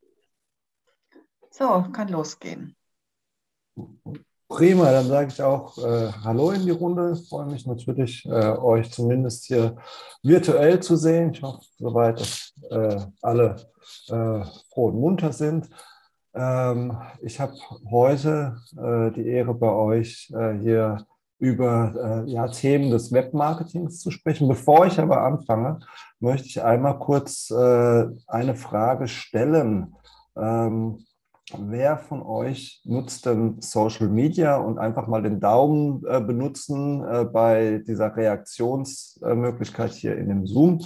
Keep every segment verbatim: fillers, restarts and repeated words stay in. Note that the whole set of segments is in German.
So, kann losgehen. Prima, dann sage ich auch äh, Hallo in die Runde. Ich freue mich natürlich, äh, euch zumindest hier virtuell zu sehen. Ich hoffe, soweit, dass äh, alle äh, froh und munter sind. Ähm, ich habe heute äh, die Ehre, bei euch äh, hier über äh, ja, Themen des Webmarketings zu sprechen. Bevor ich aber anfange, möchte ich einmal kurz äh, eine Frage stellen. Ähm, Wer von euch nutzt denn Social Media und einfach mal den Daumen äh, benutzen äh, bei dieser Reaktionsmöglichkeit hier in dem Zoom?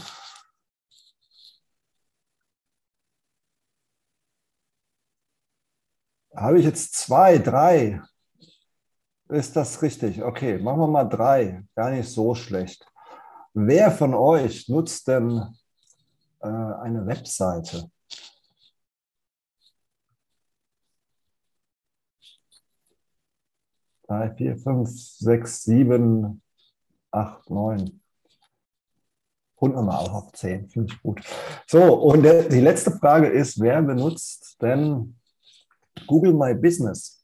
Habe ich jetzt zwei, drei? Ist das richtig? Okay, machen wir mal drei. Gar nicht so schlecht. Wer von euch nutzt denn äh, eine Webseite? Drei, vier, fünf, sechs, sieben, acht, neun. Runden wir mal auf auf zehn, finde ich gut. So, und der, die letzte Frage ist, wer benutzt denn Google My Business?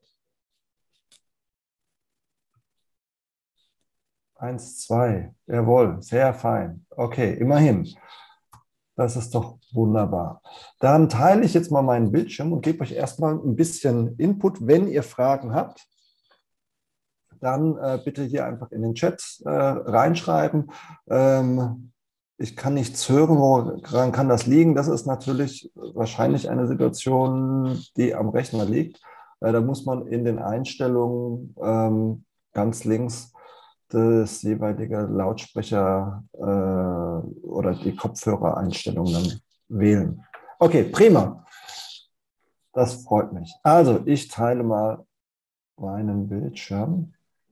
Eins, zwei. Jawohl, sehr fein. Okay, immerhin. Das ist doch wunderbar. Dann teile ich jetzt mal meinen Bildschirm und gebe euch erstmal ein bisschen Input. Wenn ihr Fragen habt, dann äh, bitte hier einfach in den Chat äh, reinschreiben. Ähm, ich kann nichts hören, woran kann das liegen? Das ist natürlich wahrscheinlich eine Situation, die am Rechner liegt. Äh, da muss man in den Einstellungen ähm, ganz links das jeweilige Lautsprecher äh, oder die Kopfhörereinstellungen dann wählen. Okay, prima. Das freut mich. Also, ich teile mal meinen Bildschirm.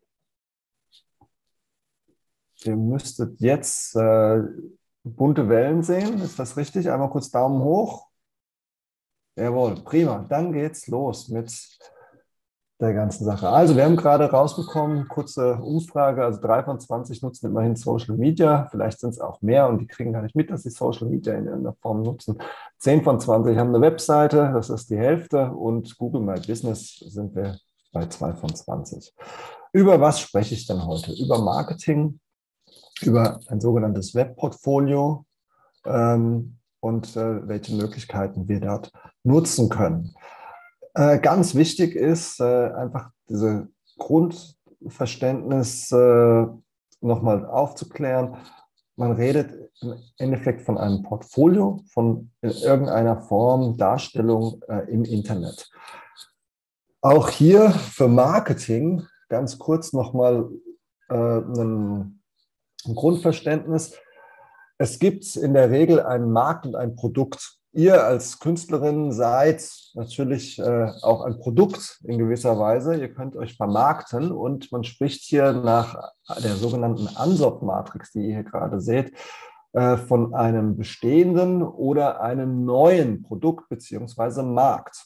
Ihr müsstet jetzt äh, bunte Wellen sehen. Ist das richtig? Einmal kurz Daumen hoch. Jawohl, prima. Dann geht's los mit der ganzen Sache. Also, wir haben gerade rausbekommen, kurze Umfrage, also drei von zwanzig nutzen immerhin Social Media. Vielleicht sind es auch mehr und die kriegen gar nicht mit, dass sie Social Media in irgendeiner Form nutzen. zehn von zwanzig haben eine Webseite, das ist die Hälfte. Und Google My Business sind wir bei zwei von zwanzig. Über was spreche ich denn heute? Über Marketing, über ein sogenanntes Webportfolio ähm, und äh, welche Möglichkeiten wir dort nutzen können. Äh, ganz wichtig ist äh, einfach diese Grundverständnis äh, nochmal aufzuklären. Man redet im Endeffekt von einem Portfolio, von in irgendeiner Form Darstellung äh, im Internet. Auch hier für Marketing ganz kurz nochmal äh, ein, ein Grundverständnis. Es gibt in der Regel einen Markt und ein Produkt. Ihr als Künstlerin seid natürlich äh, auch ein Produkt in gewisser Weise. Ihr könnt euch vermarkten und man spricht hier nach der sogenannten Ansop-Matrix, die ihr hier gerade seht, äh, von einem bestehenden oder einem neuen Produkt bzw. Markt.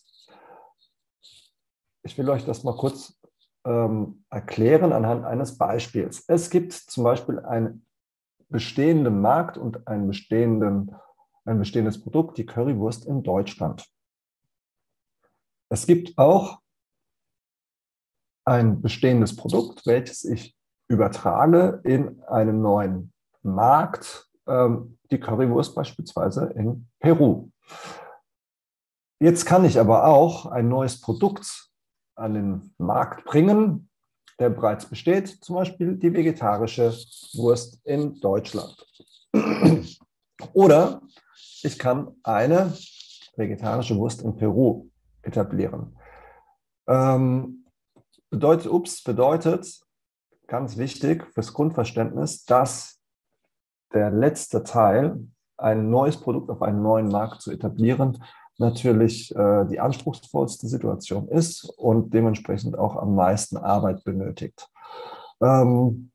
Ich will euch das mal kurz ähm, erklären anhand eines Beispiels. Es gibt zum Beispiel einen bestehenden Markt und einen bestehenden, ein bestehendes Produkt, die Currywurst in Deutschland. Es gibt auch ein bestehendes Produkt, welches ich übertrage in einen neuen Markt, ähm, die Currywurst beispielsweise in Peru. Jetzt kann ich aber auch ein neues Produkt an den Markt bringen, der bereits besteht, zum Beispiel die vegetarische Wurst in Deutschland. Oder ich kann eine vegetarische Wurst in Peru etablieren. Ähm, bedeutet, ups, bedeutet, ganz wichtig fürs Grundverständnis, dass der letzte Teil, ein neues Produkt auf einen neuen Markt zu etablieren, natürlich äh, die anspruchsvollste Situation ist und dementsprechend auch am meisten Arbeit benötigt. Ähm,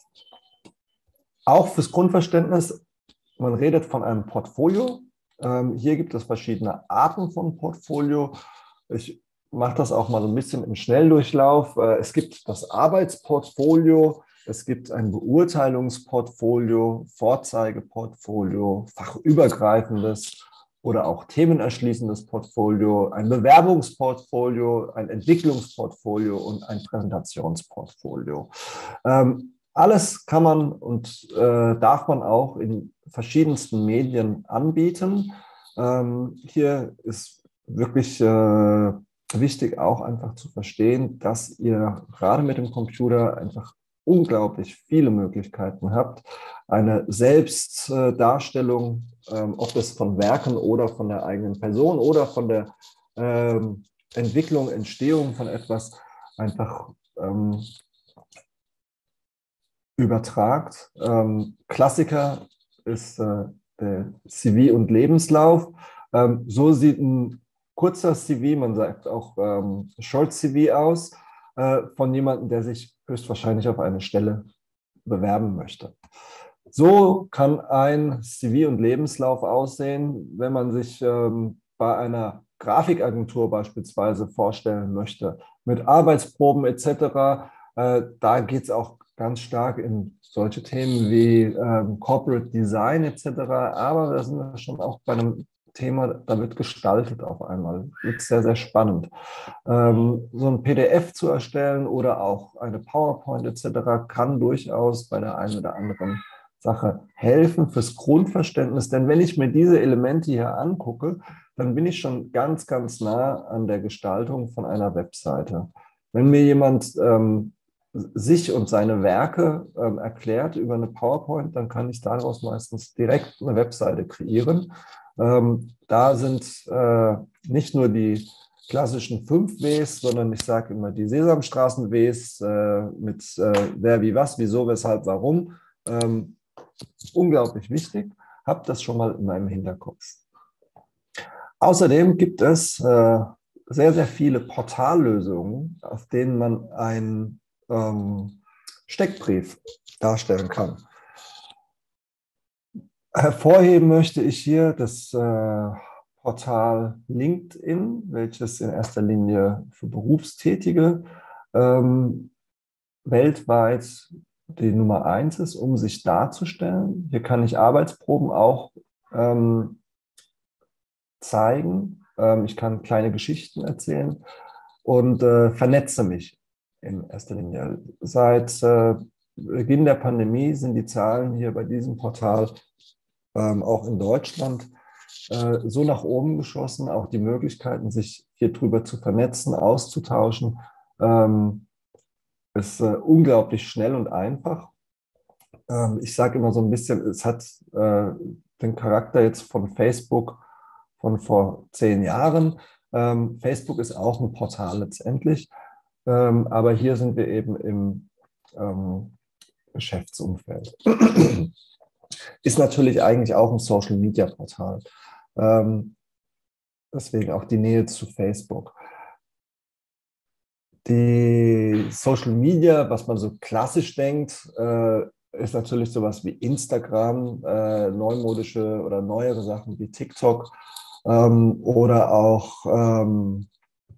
auch fürs Grundverständnis, man redet von einem Portfolio. Ähm, hier gibt es verschiedene Arten von Portfolio. Ich mache das auch mal so ein bisschen im Schnelldurchlauf. Äh, es gibt das Arbeitsportfolio, es gibt ein Beurteilungsportfolio, Vorzeigeportfolio, fachübergreifendes oder auch themenerschließendes Portfolio, ein Bewerbungsportfolio, ein Entwicklungsportfolio und ein Präsentationsportfolio. Ähm, alles kann man und äh, darf man auch in verschiedensten Medien anbieten. Ähm, hier ist wirklich äh, wichtig auch einfach zu verstehen, dass ihr gerade mit dem Computer einfach unglaublich viele Möglichkeiten habt, eine Selbstdarstellung, ähm, ob es von Werken oder von der eigenen Person oder von der ähm, Entwicklung, Entstehung von etwas einfach ähm, übertragt. Ähm, Klassiker ist äh, der C V und Lebenslauf. Ähm, so sieht ein kurzer C V, man sagt auch ähm, Short C V aus, äh, von jemandem, der sich höchstwahrscheinlich auf eine Stelle bewerben möchte. So kann ein C V und Lebenslauf aussehen, wenn man sich ähm, bei einer Grafikagentur beispielsweise vorstellen möchte, mit Arbeitsproben et cetera. Äh, da geht es auch ganz stark in solche Themen wie ähm, Corporate Design et cetera. Aber da sind wir schon auch bei einem Thema, da wird gestaltet auf einmal. Wird sehr, sehr spannend. Ähm, so ein P D F zu erstellen oder auch eine PowerPoint et cetera kann durchaus bei der einen oder anderen Sache helfen fürs Grundverständnis. Denn wenn ich mir diese Elemente hier angucke, dann bin ich schon ganz, ganz nah an der Gestaltung von einer Webseite. Wenn mir jemand ähm, sich und seine Werke ähm, erklärt über eine PowerPoint, dann kann ich daraus meistens direkt eine Webseite kreieren. Ähm, da sind äh, nicht nur die klassischen fünf Ws, sondern ich sage immer die Sesamstraßen-Ws äh, mit äh, wer, wie, was, wieso, weshalb, warum. Ähm, unglaublich wichtig. Habt das schon mal in meinem Hinterkopf. Außerdem gibt es äh, sehr, sehr viele Portallösungen, auf denen man einen ähm, Steckbrief darstellen kann. Hervorheben möchte ich hier das äh, Portal LinkedIn, welches in erster Linie für Berufstätige ähm, weltweit die Nummer eins ist, um sich darzustellen. Hier kann ich Arbeitsproben auch ähm, zeigen. Ähm, ich kann kleine Geschichten erzählen und äh, vernetze mich in erster Linie. Seit äh, Beginn der Pandemie sind die Zahlen hier bei diesem Portal ähm, auch in Deutschland äh, so nach oben geschossen, auch die Möglichkeiten, sich hier drüber zu vernetzen, auszutauschen, ähm, ist äh, unglaublich schnell und einfach. Ähm, ich sage immer so ein bisschen, es hat äh, den Charakter jetzt von Facebook von vor zehn Jahren. Ähm, Facebook ist auch ein Portal letztendlich, ähm, aber hier sind wir eben im ähm, Geschäftsumfeld. Ist natürlich eigentlich auch ein Social-Media-Portal. Ähm, deswegen auch die Nähe zu Facebook. Die Social Media, was man so klassisch denkt, äh, ist natürlich sowas wie Instagram, äh, neumodische oder neuere Sachen wie TikTok ähm, oder auch ähm,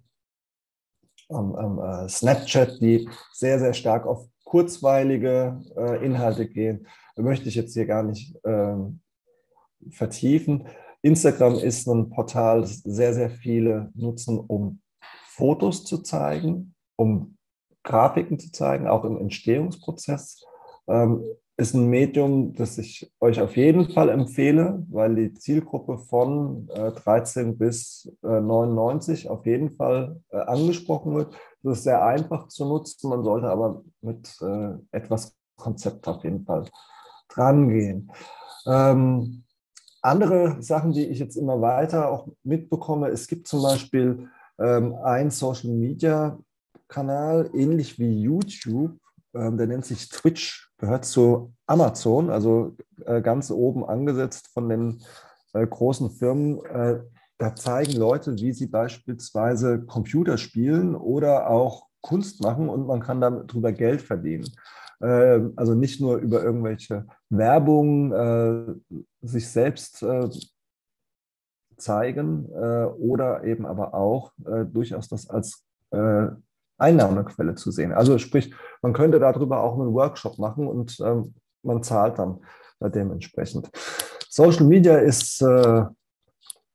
ähm, äh, Snapchat, die sehr, sehr stark auf kurzweilige äh, Inhalte gehen. Da möchte ich jetzt hier gar nicht ähm, vertiefen. Instagram ist ein Portal, das sehr, sehr viele nutzen, um Fotos zu zeigen, um Grafiken zu zeigen, auch im Entstehungsprozess. Ähm, ist ein Medium, das ich euch auf jeden Fall empfehle, weil die Zielgruppe von äh, dreizehn bis neunundneunzig auf jeden Fall äh, angesprochen wird. Das ist sehr einfach zu nutzen, man sollte aber mit äh, etwas Konzept auf jeden Fall drangehen. Ähm, andere Sachen, die ich jetzt immer weiter auch mitbekomme, es gibt zum Beispiel ähm, einen Social-Media-Kanal, ähnlich wie YouTube, ähm, der nennt sich Twitch, gehört zu Amazon, also äh, ganz oben angesetzt von den äh, großen Firmen. Äh, da zeigen Leute, wie sie beispielsweise Computer spielen oder auch Kunst machen und man kann darüber Geld verdienen. Äh, also nicht nur über irgendwelche Werbung, äh, sich selbst äh, zeigen äh, oder eben aber auch äh, durchaus das als äh, Einnahmequelle zu sehen. Also sprich, man könnte darüber auch einen Workshop machen und ähm, man zahlt dann äh, dementsprechend. Social Media ist äh,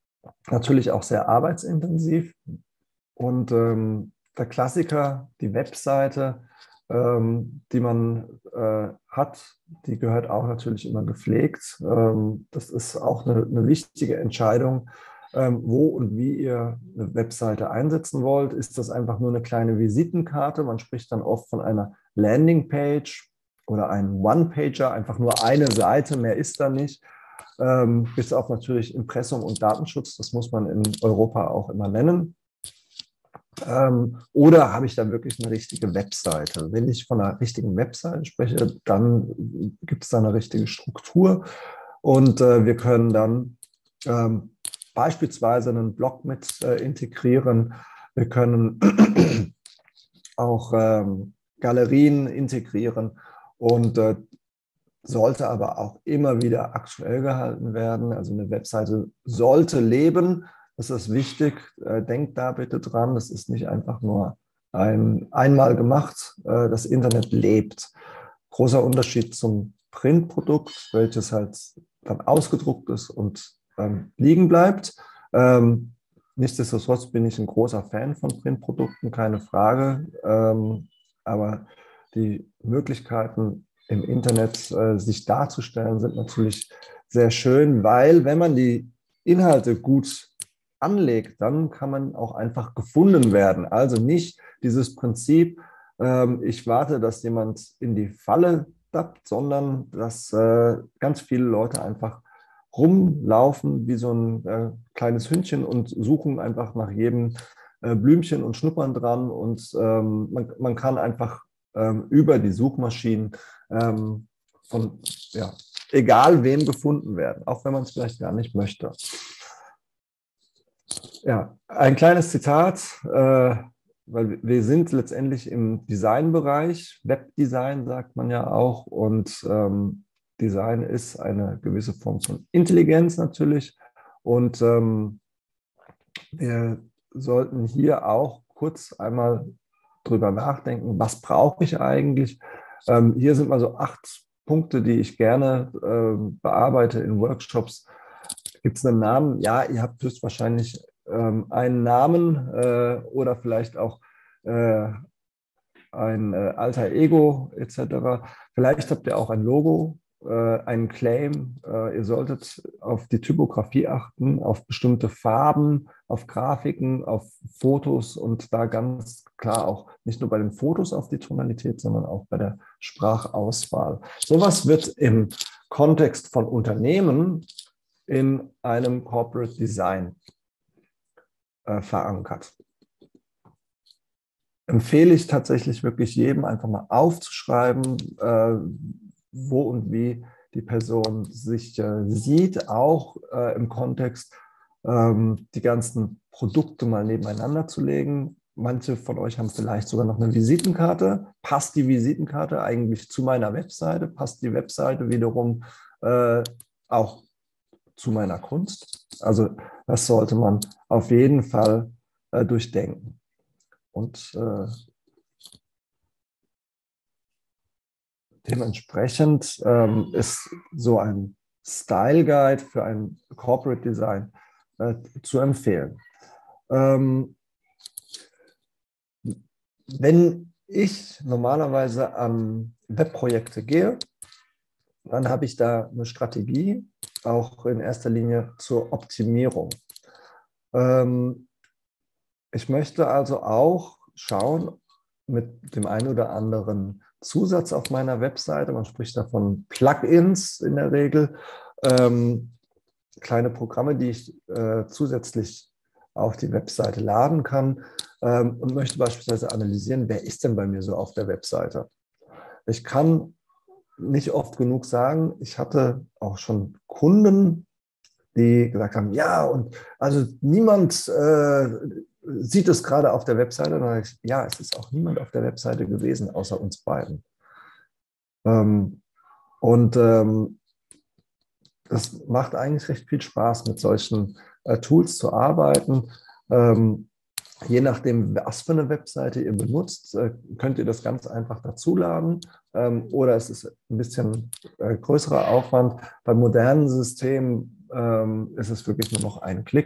natürlich auch sehr arbeitsintensiv. Und ähm, der Klassiker, die Webseite, ähm, die man äh, hat, die gehört auch natürlich immer gepflegt. Ähm, das ist auch eine, eine wichtige Entscheidung, ähm, wo und wie ihr eine Webseite einsetzen wollt. Ist das einfach nur eine kleine Visitenkarte? Man spricht dann oft von einer Landingpage oder einem One-Pager, einfach nur eine Seite, mehr ist da nicht. Ähm, bis auf natürlich Impressum und Datenschutz, das muss man in Europa auch immer nennen. Ähm, oder habe ich da wirklich eine richtige Webseite? Wenn ich von einer richtigen Webseite spreche, dann gibt es da eine richtige Struktur und äh, wir können dann ähm, beispielsweise einen Blog mit äh, integrieren. Wir können auch ähm, Galerien integrieren und äh, sollte aber auch immer wieder aktuell gehalten werden. Also eine Webseite sollte leben. Das ist wichtig. Denkt da bitte dran. Das ist nicht einfach nur ein, einmal gemacht. Das Internet lebt. Großer Unterschied zum Printprodukt, welches halt dann ausgedruckt ist und ähm, liegen bleibt. Ähm, nichtsdestotrotz bin ich ein großer Fan von Printprodukten, keine Frage. Ähm, aber die Möglichkeiten im Internet äh, sich darzustellen, sind natürlich sehr schön, weil wenn man die Inhalte gut anlegt, dann kann man auch einfach gefunden werden. Also nicht dieses Prinzip, ähm, ich warte, dass jemand in die Falle tappt, sondern dass äh, ganz viele Leute einfach rumlaufen wie so ein äh, kleines Hündchen und suchen einfach nach jedem äh, Blümchen und schnuppern dran und ähm, man, man kann einfach ähm, über die Suchmaschinen ähm, von ja, egal wem gefunden werden, auch wenn man es vielleicht gar nicht möchte. Ja, ein kleines Zitat, äh, weil wir sind letztendlich im Designbereich, Webdesign sagt man ja auch, und ähm, Design ist eine gewisse Form von Intelligenz natürlich. Und ähm, wir sollten hier auch kurz einmal drüber nachdenken, was brauche ich eigentlich? Ähm, hier sind mal so acht Punkte, die ich gerne äh, bearbeite in Workshops. Gibt es einen Namen? Ja, ihr habt höchstwahrscheinlich ähm, einen Namen äh, oder vielleicht auch äh, ein äh, alter Ego et cetera. Vielleicht habt ihr auch ein Logo, äh, einen Claim. Äh, ihr solltet auf die Typografie achten, auf bestimmte Farben, auf Grafiken, auf Fotos und da ganz klar auch nicht nur bei den Fotos auf die Tonalität, sondern auch bei der Sprachauswahl. Sowas wird im Kontext von Unternehmen in einem Corporate Design äh, verankert. Empfehle ich tatsächlich wirklich jedem, einfach mal aufzuschreiben, äh, wo und wie die Person sich äh, sieht, auch äh, im Kontext ähm, die ganzen Produkte mal nebeneinander zu legen. Manche von euch haben vielleicht sogar noch eine Visitenkarte. Passt die Visitenkarte eigentlich zu meiner Webseite? Passt die Webseite wiederum äh, auch zu meiner Kunst? Also das sollte man auf jeden Fall äh, durchdenken. Und äh, dementsprechend ähm, ist so ein Style Guide für ein Corporate Design äh, zu empfehlen. Ähm, wenn ich normalerweise an Webprojekte gehe, dann habe ich da eine Strategie, auch in erster Linie zur Optimierung. Ähm, ich möchte also auch schauen, mit dem einen oder anderen Zusatz auf meiner Webseite, man spricht da von Plugins in der Regel, ähm, kleine Programme, die ich äh, zusätzlich auf die Webseite laden kann ähm, und möchte beispielsweise analysieren, wer ist denn bei mir so auf der Webseite. Ich kann nicht oft genug sagen, ich hatte auch schon Kunden, die gesagt haben, ja, und also niemand äh, sieht es gerade auf der Webseite. Und ich, ja, es ist auch niemand auf der Webseite gewesen, außer uns beiden. Ähm, und ähm, das macht eigentlich recht viel Spaß, mit solchen äh, Tools zu arbeiten. Ähm, je nachdem, was für eine Webseite ihr benutzt, äh, könnt ihr das ganz einfach dazuladen. Ähm, oder es ist ein bisschen äh, größerer Aufwand. Bei modernen Systemen ähm, ist es wirklich nur noch ein Klick.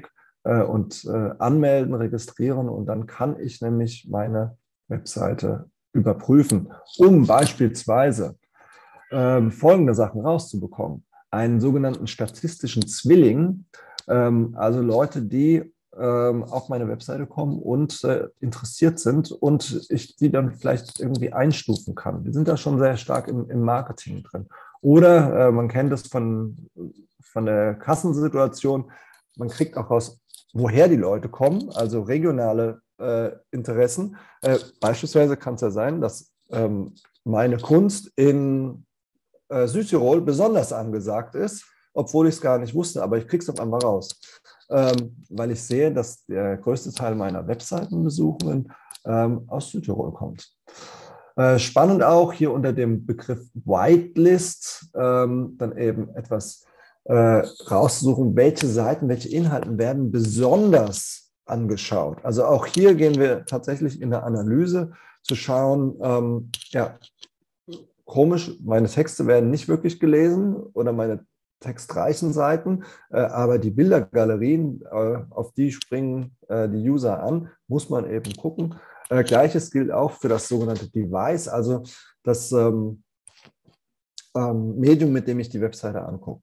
äh, und äh, anmelden, registrieren und dann kann ich nämlich meine Webseite überprüfen, um beispielsweise ähm, folgende Sachen rauszubekommen. Einen sogenannten statistischen Zwilling, ähm, also Leute, die ähm, auf meine Webseite kommen und äh, interessiert sind und ich die dann vielleicht irgendwie einstufen kann. Wir sind da schon sehr stark im, im Marketing drin. Oder äh, man kennt es von, von der Kassensituation, man kriegt auch raus, woher die Leute kommen, also regionale äh, Interessen. Äh, beispielsweise kann es ja sein, dass ähm, meine Kunst in äh, Südtirol besonders angesagt ist, obwohl ich es gar nicht wusste, aber ich kriege es auf einmal raus, ähm, weil ich sehe, dass der größte Teil meiner Webseitenbesuchungen ähm, aus Südtirol kommt. Äh, spannend auch hier unter dem Begriff Whitelist ähm, dann eben etwas äh, rauszusuchen, welche Seiten, welche Inhalte werden besonders angeschaut. Also auch hier gehen wir tatsächlich in der Analyse zu schauen, ähm, ja, komisch, meine Texte werden nicht wirklich gelesen oder meine textreichen Seiten, äh, aber die Bildergalerien, äh, auf die springen äh, die User an, muss man eben gucken. Äh, Gleiches gilt auch für das sogenannte Device, also das ähm, ähm, Medium, mit dem ich die Webseite angucke.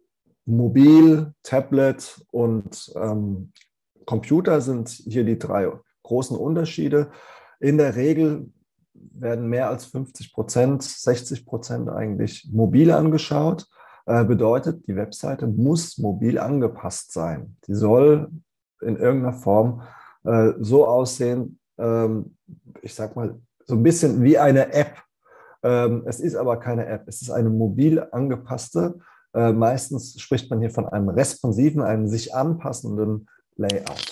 Mobil, Tablet und ähm, Computer sind hier die drei großen Unterschiede. In der Regel werden mehr als fünfzig Prozent, sechzig Prozent eigentlich mobil angeschaut. Äh, bedeutet, die Webseite muss mobil angepasst sein. Die soll in irgendeiner Form äh, so aussehen, ähm, ich sag mal, so ein bisschen wie eine App. Ähm, es ist aber keine App, es ist eine mobil angepasste. Äh, meistens spricht man hier von einem responsiven, einem sich anpassenden Layout.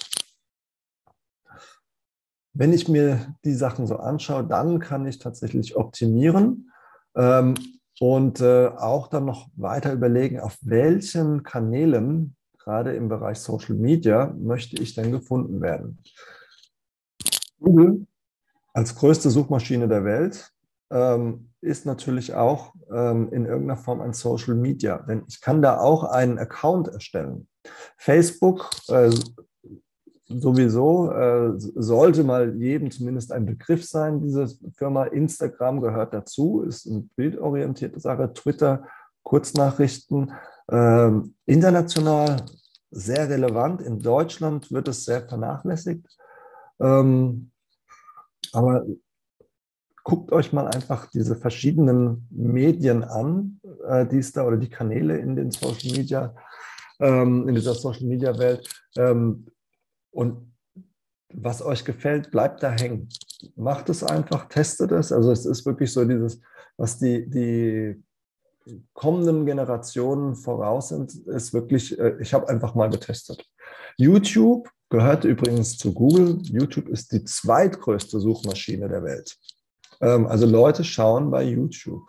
Wenn ich mir die Sachen so anschaue, dann kann ich tatsächlich optimieren ähm, und äh, auch dann noch weiter überlegen, auf welchen Kanälen, gerade im Bereich Social Media, möchte ich denn gefunden werden. Google als größte Suchmaschine der Welt ähm, ist natürlich auch ähm, in irgendeiner Form ein Social Media, denn ich kann da auch einen Account erstellen. Facebook äh, sowieso äh, sollte mal jedem zumindest ein Begriff sein, diese Firma. Instagram gehört dazu, ist eine bildorientierte Sache. Twitter, Kurznachrichten, äh, international sehr relevant. In Deutschland wird es sehr vernachlässigt. Ähm, aber guckt euch mal einfach diese verschiedenen Medien an, äh, die es da oder die Kanäle in den Social Media, ähm, in dieser Social Media Welt. Ähm, Und was euch gefällt, bleibt da hängen. Macht es einfach, testet es. Also es ist wirklich so dieses, was die, die kommenden Generationen voraus sind, ist wirklich, ich habe einfach mal getestet. YouTube gehört übrigens zu Google. YouTube ist die zweitgrößte Suchmaschine der Welt. Also Leute schauen bei YouTube.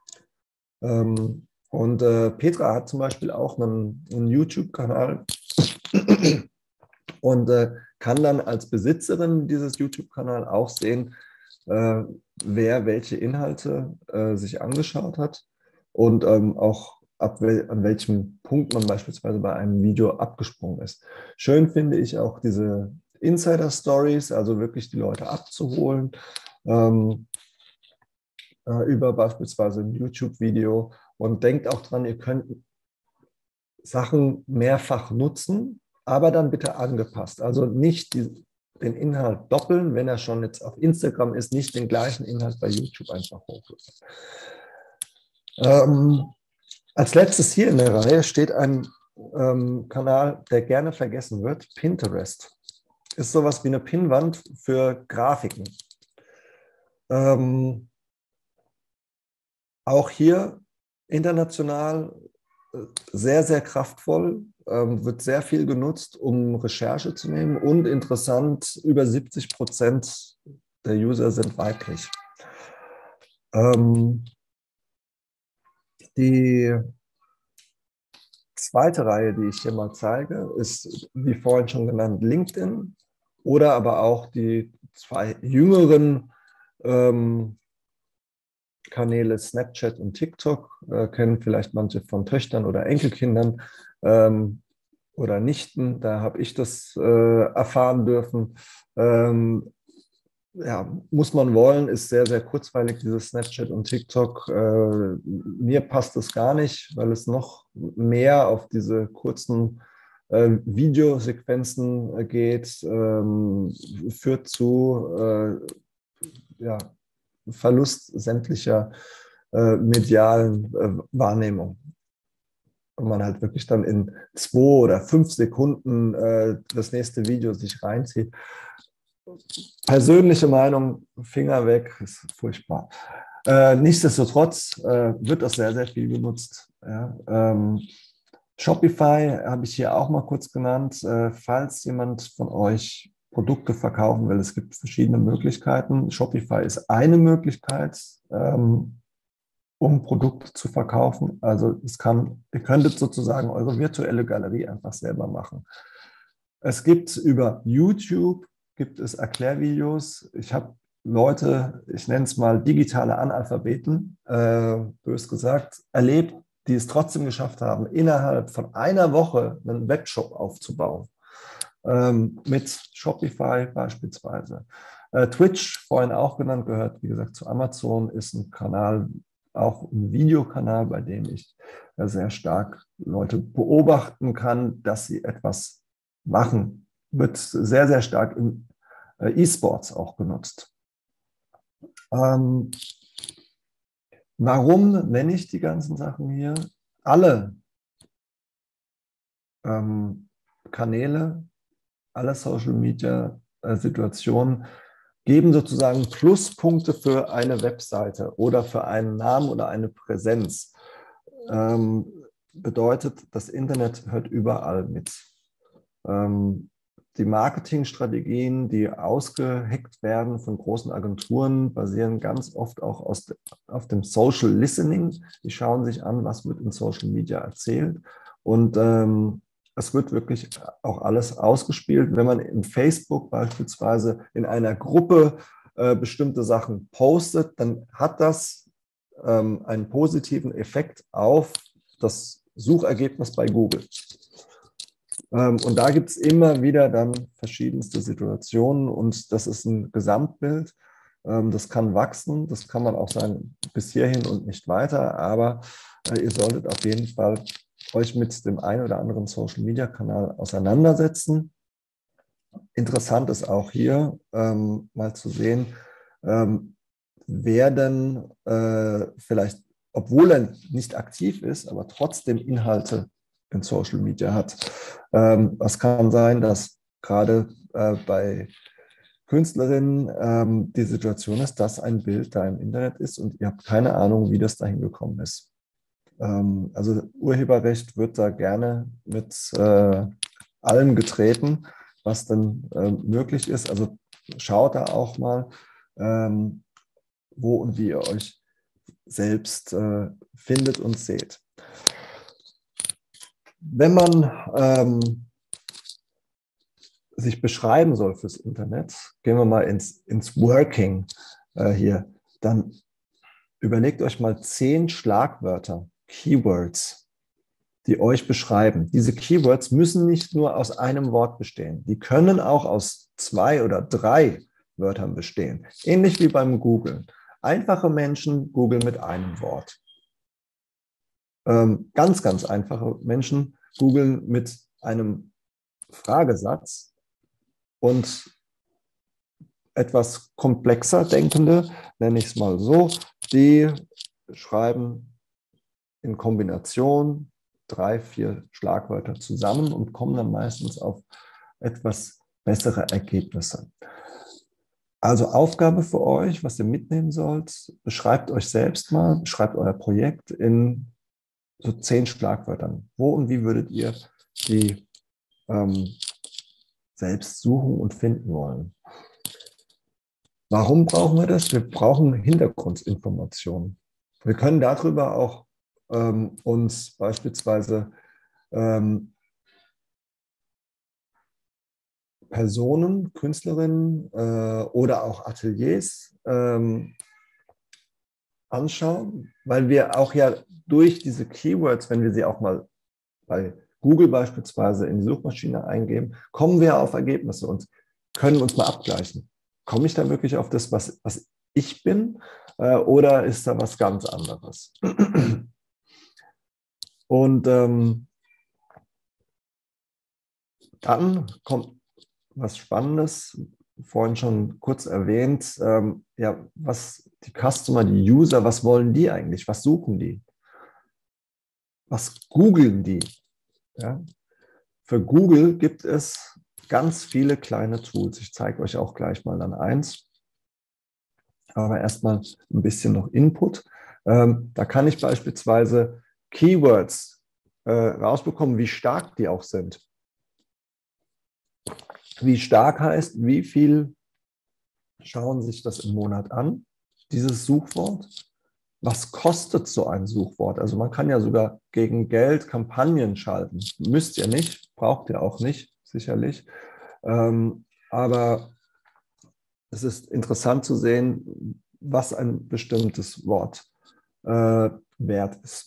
Und Petra hat zum Beispiel auch einen, einen YouTube-Kanal und äh, kann dann als Besitzerin dieses YouTube-Kanals auch sehen, äh, wer welche Inhalte äh, sich angeschaut hat und ähm, auch ab wel an welchem Punkt man beispielsweise bei einem Video abgesprungen ist. Schön finde ich auch diese Insider-Stories, also wirklich die Leute abzuholen, ähm, äh, über beispielsweise ein YouTube-Video, und denkt auch dran, ihr könnt Sachen mehrfach nutzen, aber dann bitte angepasst. Also nicht die, den Inhalt doppeln, wenn er schon jetzt auf Instagram ist, nicht den gleichen Inhalt bei YouTube einfach hochladen. Ähm, als letztes hier in der Reihe steht ein ähm, Kanal, der gerne vergessen wird, Pinterest. Ist sowas wie eine Pinnwand für Grafiken. Ähm, auch hier international sehr, sehr kraftvoll, ähm, wird sehr viel genutzt, um Recherche zu nehmen, und interessant, über siebzig Prozent der User sind weiblich. Ähm, die zweite Reihe, die ich hier mal zeige, ist, wie vorhin schon genannt, LinkedIn, oder aber auch die zwei jüngeren ähm, Kanäle Snapchat und TikTok, äh, kennen vielleicht manche von Töchtern oder Enkelkindern. Ähm, oder Nichten, da habe ich das äh, erfahren dürfen. Ähm, ja, muss man wollen, ist sehr, sehr kurzweilig, dieses Snapchat und TikTok. Äh, mir passt es gar nicht, weil es noch mehr auf diese kurzen äh, Videosequenzen äh, geht, ähm, führt zu äh, ja, Verlust sämtlicher äh, medialen äh, Wahrnehmung. Und man halt wirklich dann in zwei oder fünf Sekunden äh, das nächste Video sich reinzieht. Persönliche Meinung, Finger weg, ist furchtbar. Äh, nichtsdestotrotz äh, wird das sehr, sehr viel genutzt. Ja. Ähm, Shopify habe ich hier auch mal kurz genannt. Äh, falls jemand von euch Produkte verkaufen will, es gibt verschiedene Möglichkeiten. Shopify ist eine Möglichkeit, ähm, um Produkte zu verkaufen. Also es kann, ihr könntet sozusagen eure virtuelle Galerie einfach selber machen. Es gibt über YouTube gibt es Erklärvideos. Ich habe Leute, ich nenne es mal digitale Analphabeten, äh, bös gesagt, erlebt, die es trotzdem geschafft haben, innerhalb von einer Woche einen Webshop aufzubauen. Ähm, mit Shopify beispielsweise. Äh, Twitch, vorhin auch genannt, gehört, wie gesagt, zu Amazon, ist ein Kanal, auch ein Videokanal, bei dem ich äh, sehr stark Leute beobachten kann, dass sie etwas machen. Wird sehr, sehr stark im äh, E-Sports auch genutzt. Ähm, warum nenne ich die ganzen Sachen hier? Alle ähm, Kanäle, alle Social Media äh, Situationen geben sozusagen Pluspunkte für eine Webseite oder für einen Namen oder eine Präsenz. Ähm, bedeutet, das Internet hört überall mit. Ähm, die Marketingstrategien, die ausgeheckt werden von großen Agenturen, basieren ganz oft auch aus de, auf dem Social Listening. Die schauen sich an, was wird in Social Media erzählt. Und ähm, es wird wirklich auch alles ausgespielt. Wenn man in Facebook beispielsweise in einer Gruppe äh, bestimmte Sachen postet, dann hat das ähm, einen positiven Effekt auf das Suchergebnis bei Google. Ähm, und da gibt es immer wieder dann verschiedenste Situationen und das ist ein Gesamtbild. Ähm, das kann wachsen, das kann man auch sagen, bis hierhin und nicht weiter, aber äh, ihr solltet auf jeden Fall euch mit dem einen oder anderen Social-Media-Kanal auseinandersetzen. Interessant ist auch hier ähm, mal zu sehen, ähm, wer denn äh, vielleicht, obwohl er nicht aktiv ist, aber trotzdem Inhalte in Social Media hat. Ähm, es kann sein, dass gerade äh, bei Künstlerinnen ähm, die Situation ist, dass ein Bild da im Internet ist und ihr habt keine Ahnung, wie das dahin gekommen ist. Ähm, also Urheberrecht wird da gerne mit äh, allem getreten, was dann äh, möglich ist. Also schaut da auch mal, ähm, wo und wie ihr euch selbst äh, findet und seht. Wenn man ähm, sich beschreiben soll fürs Internet, gehen wir mal ins, ins Working äh, hier, dann überlegt euch mal zehn Schlagwörter, Keywords, die euch beschreiben. Diese Keywords müssen nicht nur aus einem Wort bestehen. Die können auch aus zwei oder drei Wörtern bestehen. Ähnlich wie beim Googlen. Einfache Menschen googeln mit einem Wort. Ähm, ganz, ganz einfache Menschen googeln mit einem Fragesatz und etwas komplexer Denkende, nenne ich es mal so, die schreiben in Kombination drei, vier Schlagwörter zusammen und kommen dann meistens auf etwas bessere Ergebnisse. Also Aufgabe für euch, was ihr mitnehmen sollt, beschreibt euch selbst mal, beschreibt euer Projekt in so zehn Schlagwörtern. Wo und wie würdet ihr die ähm, selbst suchen und finden wollen? Warum brauchen wir das? Wir brauchen Hintergrundinformationen. Wir können darüber auch ähm, uns beispielsweise ähm, Personen, Künstlerinnen äh, oder auch Ateliers ähm, anschauen, weil wir auch ja durch diese Keywords, wenn wir sie auch mal bei Google beispielsweise in die Suchmaschine eingeben, kommen wir auf Ergebnisse und können uns mal abgleichen. Komme ich da wirklich auf das, was, was ich bin, äh, oder ist da was ganz anderes? Und ähm, dann kommt was Spannendes, vorhin schon kurz erwähnt, ähm, ja, was die Customer, die User, was wollen die eigentlich? Was suchen die? Was googeln die? Ja? Für Google gibt es ganz viele kleine Tools. Ich zeige euch auch gleich mal dann eins. Aber erstmal ein bisschen noch Input. Ähm, da kann ich beispielsweise Keywords äh, rausbekommen, wie stark die auch sind. Wie stark heißt, wie viel schauen sich das im Monat an, dieses Suchwort. Was kostet so ein Suchwort? Also man kann ja sogar gegen Geld Kampagnen schalten. Müsst ihr nicht, braucht ihr auch nicht, sicherlich. Ähm, aber es ist interessant zu sehen, was ein bestimmtes Wort äh, wert ist.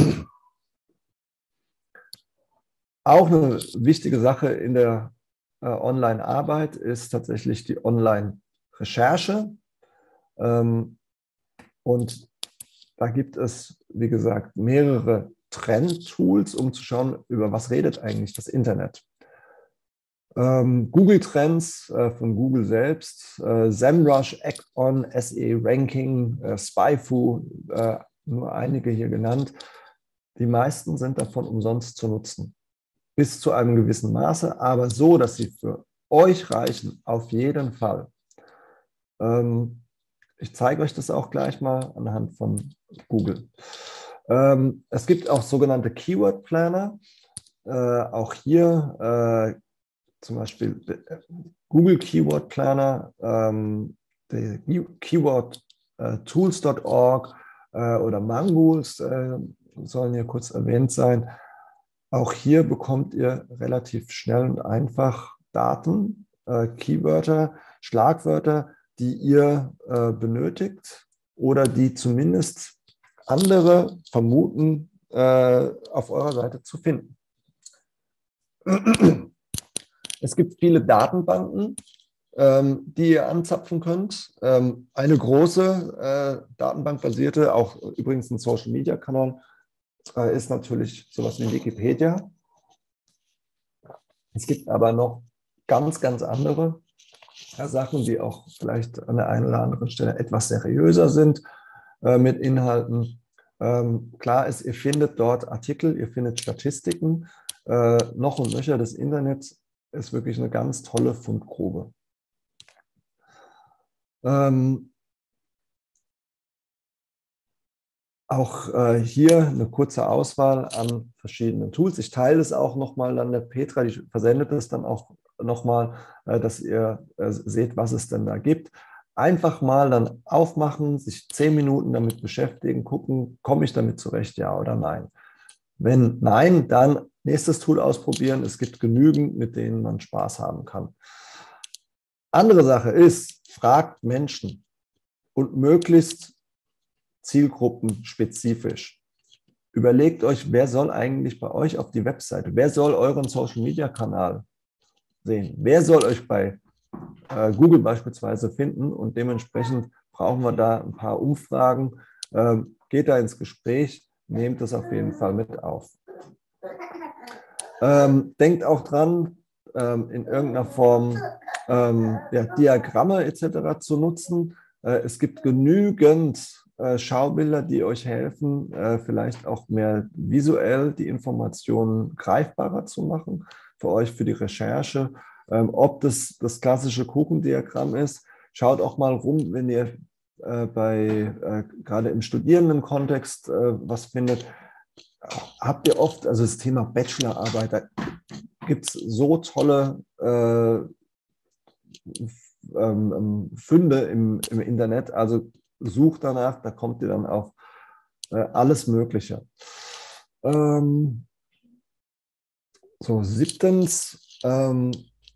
Auch eine wichtige Sache in der äh, Online-Arbeit ist tatsächlich die Online-Recherche. Ähm, und da gibt es, wie gesagt, mehrere Trend-Tools, um zu schauen, über was redet eigentlich das Internet. Ähm, Google Trends äh, von Google selbst, äh, SEMrush, Act-On, S E Ranking, äh, SpyFu, äh, nur einige hier genannt. Die meisten sind davon umsonst zu nutzen. Bis zu einem gewissen Maße, aber so, dass sie für euch reichen, auf jeden Fall. Ähm, ich zeige euch das auch gleich mal anhand von Google. Ähm, es gibt auch sogenannte Keyword Planner. Äh, auch hier äh, zum Beispiel Google Keyword Planner, ähm, keyword tools punkt org äh, oder Mangools äh, sollen hier kurz erwähnt sein. Auch hier bekommt ihr relativ schnell und einfach Daten, äh, Keywörter, Schlagwörter, die ihr äh, benötigt oder die zumindest andere vermuten, äh, auf eurer Seite zu finden. Es gibt viele Datenbanken, ähm, die ihr anzapfen könnt. Ähm, eine große äh, datenbankbasierte, auch übrigens ein Social-Media-Kanal, äh, ist natürlich sowas wie Wikipedia. Es gibt aber noch ganz, ganz andere ja, Sachen, die auch vielleicht an der einen oder anderen Stelle etwas seriöser sind äh, mit Inhalten. Ähm, klar ist, ihr findet dort Artikel, ihr findet Statistiken. Äh, noch und nöcher, das Internet ist wirklich eine ganz tolle Fundgrube. Ähm, auch äh, hier eine kurze Auswahl an verschiedenen Tools. Ich teile es auch nochmal an der Petra, die versendet es dann auch nochmal, äh, dass ihr äh, seht, was es denn da gibt. Einfach mal dann aufmachen, sich zehn Minuten damit beschäftigen, gucken, komme ich damit zurecht, ja oder nein. Wenn nein, dann nächstes Tool ausprobieren. Es gibt genügend, mit denen man Spaß haben kann. Andere Sache ist, fragt Menschen und möglichst zielgruppenspezifisch. Überlegt euch, wer soll eigentlich bei euch auf die Webseite, wer soll euren Social-Media-Kanal sehen, wer soll euch bei äh, Google beispielsweise finden und dementsprechend brauchen wir da ein paar Umfragen. Ähm, geht da ins Gespräch, nehmt das auf jeden Fall mit auf. Ähm, denkt auch dran, ähm, in irgendeiner Form ähm, ja, Diagramme et cetera zu nutzen. Äh, es gibt genügend äh, Schaubilder, die euch helfen, äh, vielleicht auch mehr visuell die Informationen greifbarer zu machen, für euch, für die Recherche. Ähm, ob das das klassische Kuchendiagramm ist, schaut auch mal rum, wenn ihr äh, bei äh, gerade im Studierendenkontext äh, was findet. Habt ihr oft, also das Thema Bachelorarbeit, da gibt es so tolle äh, ähm, Funde im, im Internet, also sucht danach, da kommt ihr dann auf äh, alles Mögliche. Ähm, so, siebtens, ähm,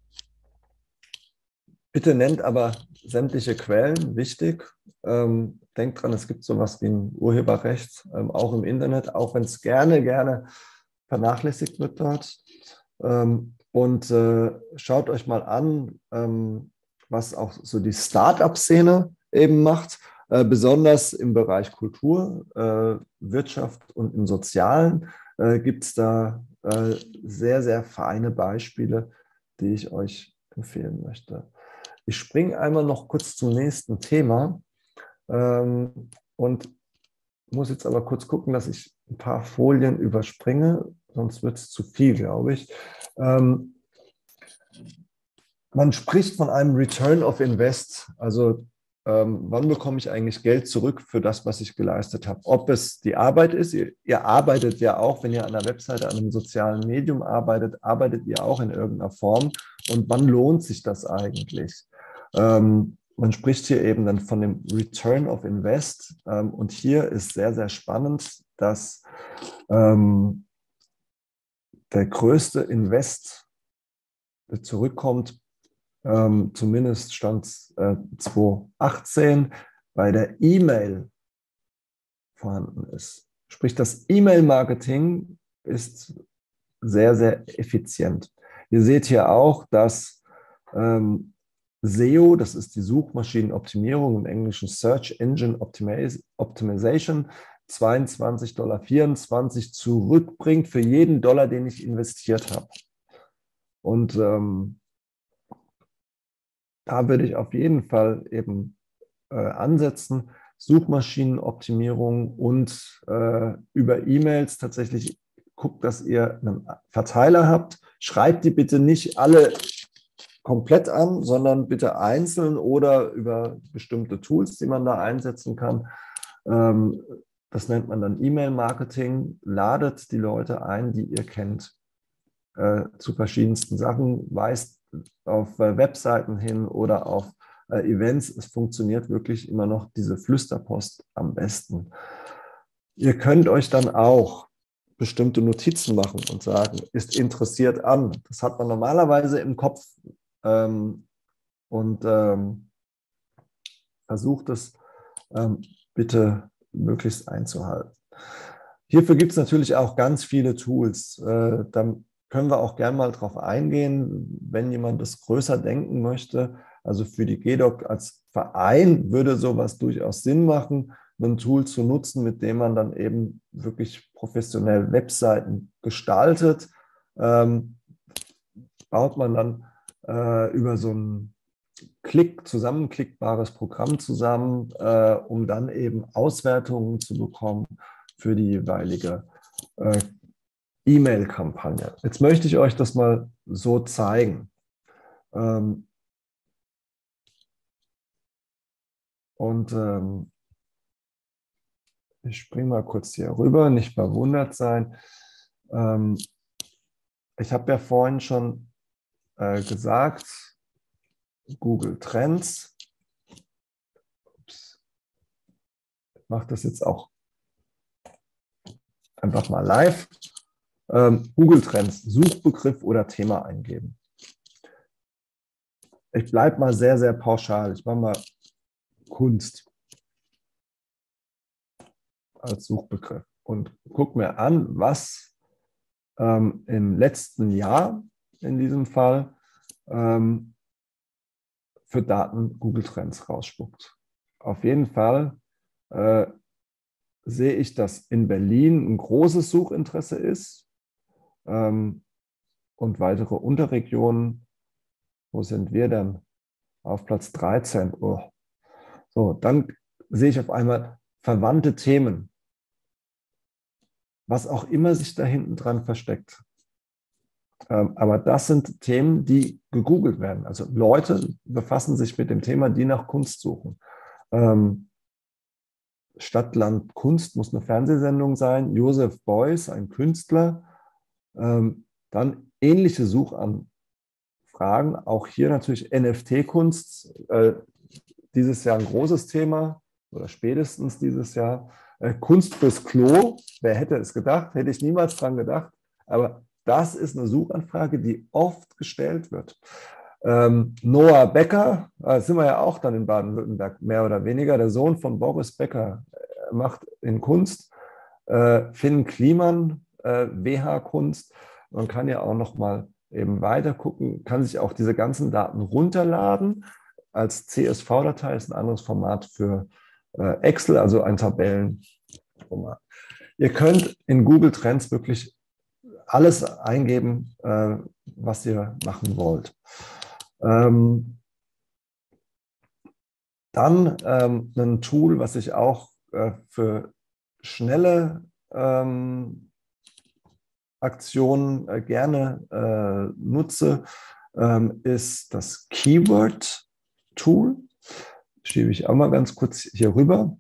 bitte nennt aber sämtliche Quellen, wichtig. Ähm, denkt dran, es gibt sowas wie ein Urheberrecht, ähm, auch im Internet, auch wenn es gerne, gerne vernachlässigt wird dort. Ähm, und äh, schaut euch mal an, ähm, was auch so die Start-up-Szene eben macht, äh, besonders im Bereich Kultur, äh, Wirtschaft und im Sozialen äh, gibt es da äh, sehr, sehr feine Beispiele, die ich euch empfehlen möchte. Ich springe einmal noch kurz zum nächsten Thema ähm, und muss jetzt aber kurz gucken, dass ich ein paar Folien überspringe, sonst wird es zu viel, glaube ich. Ähm, man spricht von einem Return of Invest, also ähm, wann bekomme ich eigentlich Geld zurück für das, was ich geleistet habe? Ob es die Arbeit ist, ihr, ihr arbeitet ja auch, wenn ihr an einer Webseite, an einem sozialen Medium arbeitet, arbeitet ihr auch in irgendeiner Form. Und wann lohnt sich das eigentlich? Ähm, man spricht hier eben dann von dem Return of Invest. Ähm, und hier ist sehr, sehr spannend, dass ähm, der größte Invest, der zurückkommt, ähm, zumindest stand äh, zwanzig achtzehn, bei der E-Mail vorhanden ist. Sprich, das E-Mail-Marketing ist sehr, sehr effizient. Ihr seht hier auch, dass ähm, S E O, das ist die Suchmaschinenoptimierung, im Englischen Search Engine Optimization, zweiundzwanzig Komma vierundzwanzig Dollar zurückbringt für jeden Dollar, den ich investiert habe. Und ähm, da würde ich auf jeden Fall eben äh, ansetzen, Suchmaschinenoptimierung und äh, über E-Mails tatsächlich guckt, dass ihr einen Verteiler habt. Schreibt die bitte nicht alle komplett an, sondern bitte einzeln oder über bestimmte Tools, die man da einsetzen kann. Ähm, das nennt man dann E-Mail-Marketing. Ladet die Leute ein, die ihr kennt, äh, zu verschiedensten Sachen, weist auf äh, Webseiten hin oder auf äh, Events. Es funktioniert wirklich immer noch diese Flüsterpost am besten. Ihr könnt euch dann auch bestimmte Notizen machen und sagen, ist interessiert an. Das hat man normalerweise im Kopf ähm, und ähm, versucht es ähm, bitte möglichst einzuhalten. Hierfür gibt es natürlich auch ganz viele Tools. Äh, da können wir auch gerne mal drauf eingehen, wenn jemand das größer denken möchte. Also für die G D O C als Verein würde sowas durchaus Sinn machen, ein Tool zu nutzen, mit dem man dann eben wirklich professionell Webseiten gestaltet. Ähm, baut man dann äh, über so ein Klick, zusammenklickbares Programm zusammen, äh, um dann eben Auswertungen zu bekommen für die jeweilige äh, E-Mail-Kampagne. Jetzt möchte ich euch das mal so zeigen. Ähm, und ähm, ich springe mal kurz hier rüber, nicht verwundert sein. Ähm, ich habe ja vorhin schon äh, gesagt, Google Trends. Ups. Ich mache das jetzt auch einfach mal live. Ähm, Google Trends, Suchbegriff oder Thema eingeben. Ich bleibe mal sehr, sehr pauschal. Ich mache mal Kunst als Suchbegriff und gucke mir an, was ähm, im letzten Jahr in diesem Fall ähm, für Daten Google Trends rausspuckt. Auf jeden Fall äh, sehe ich, dass in Berlin ein großes Suchinteresse ist ähm, und weitere Unterregionen. Wo sind wir denn? Auf Platz dreizehn. Oh. So, dann sehe ich auf einmal verwandte Themen, was auch immer sich da hinten dran versteckt. Ähm, aber das sind Themen, die gegoogelt werden. Also Leute befassen sich mit dem Thema, die nach Kunst suchen. Ähm, Stadt, Land, Kunst muss eine Fernsehsendung sein. Joseph Beuys, ein Künstler. Ähm, dann ähnliche Suchanfragen. Auch hier natürlich N F T-Kunst. Äh, dieses Jahr ein großes Thema oder spätestens dieses Jahr. Äh, Kunst fürs Klo. Wer hätte es gedacht? Hätte ich niemals dran gedacht. Aber das ist eine Suchanfrage, die oft gestellt wird. Ähm, Noah Becker, da sind wir ja auch dann in Baden-Württemberg, mehr oder weniger. Der Sohn von Boris Becker äh, macht in Kunst. Äh, Finn Kliman äh, W H-Kunst. Man kann ja auch noch mal eben weiter gucken, kann sich auch diese ganzen Daten runterladen. Als C S V-Datei ist ein anderes Format für äh, Excel, also ein Tabellenformat. Ihr könnt in Google Trends wirklich alles eingeben, äh, was ihr machen wollt. Ähm, dann ähm, ein Tool, was ich auch äh, für schnelle ähm, Aktionen äh, gerne äh, nutze, ähm, ist das Keyword-Tool. Schiebe ich auch mal ganz kurz hier rüber.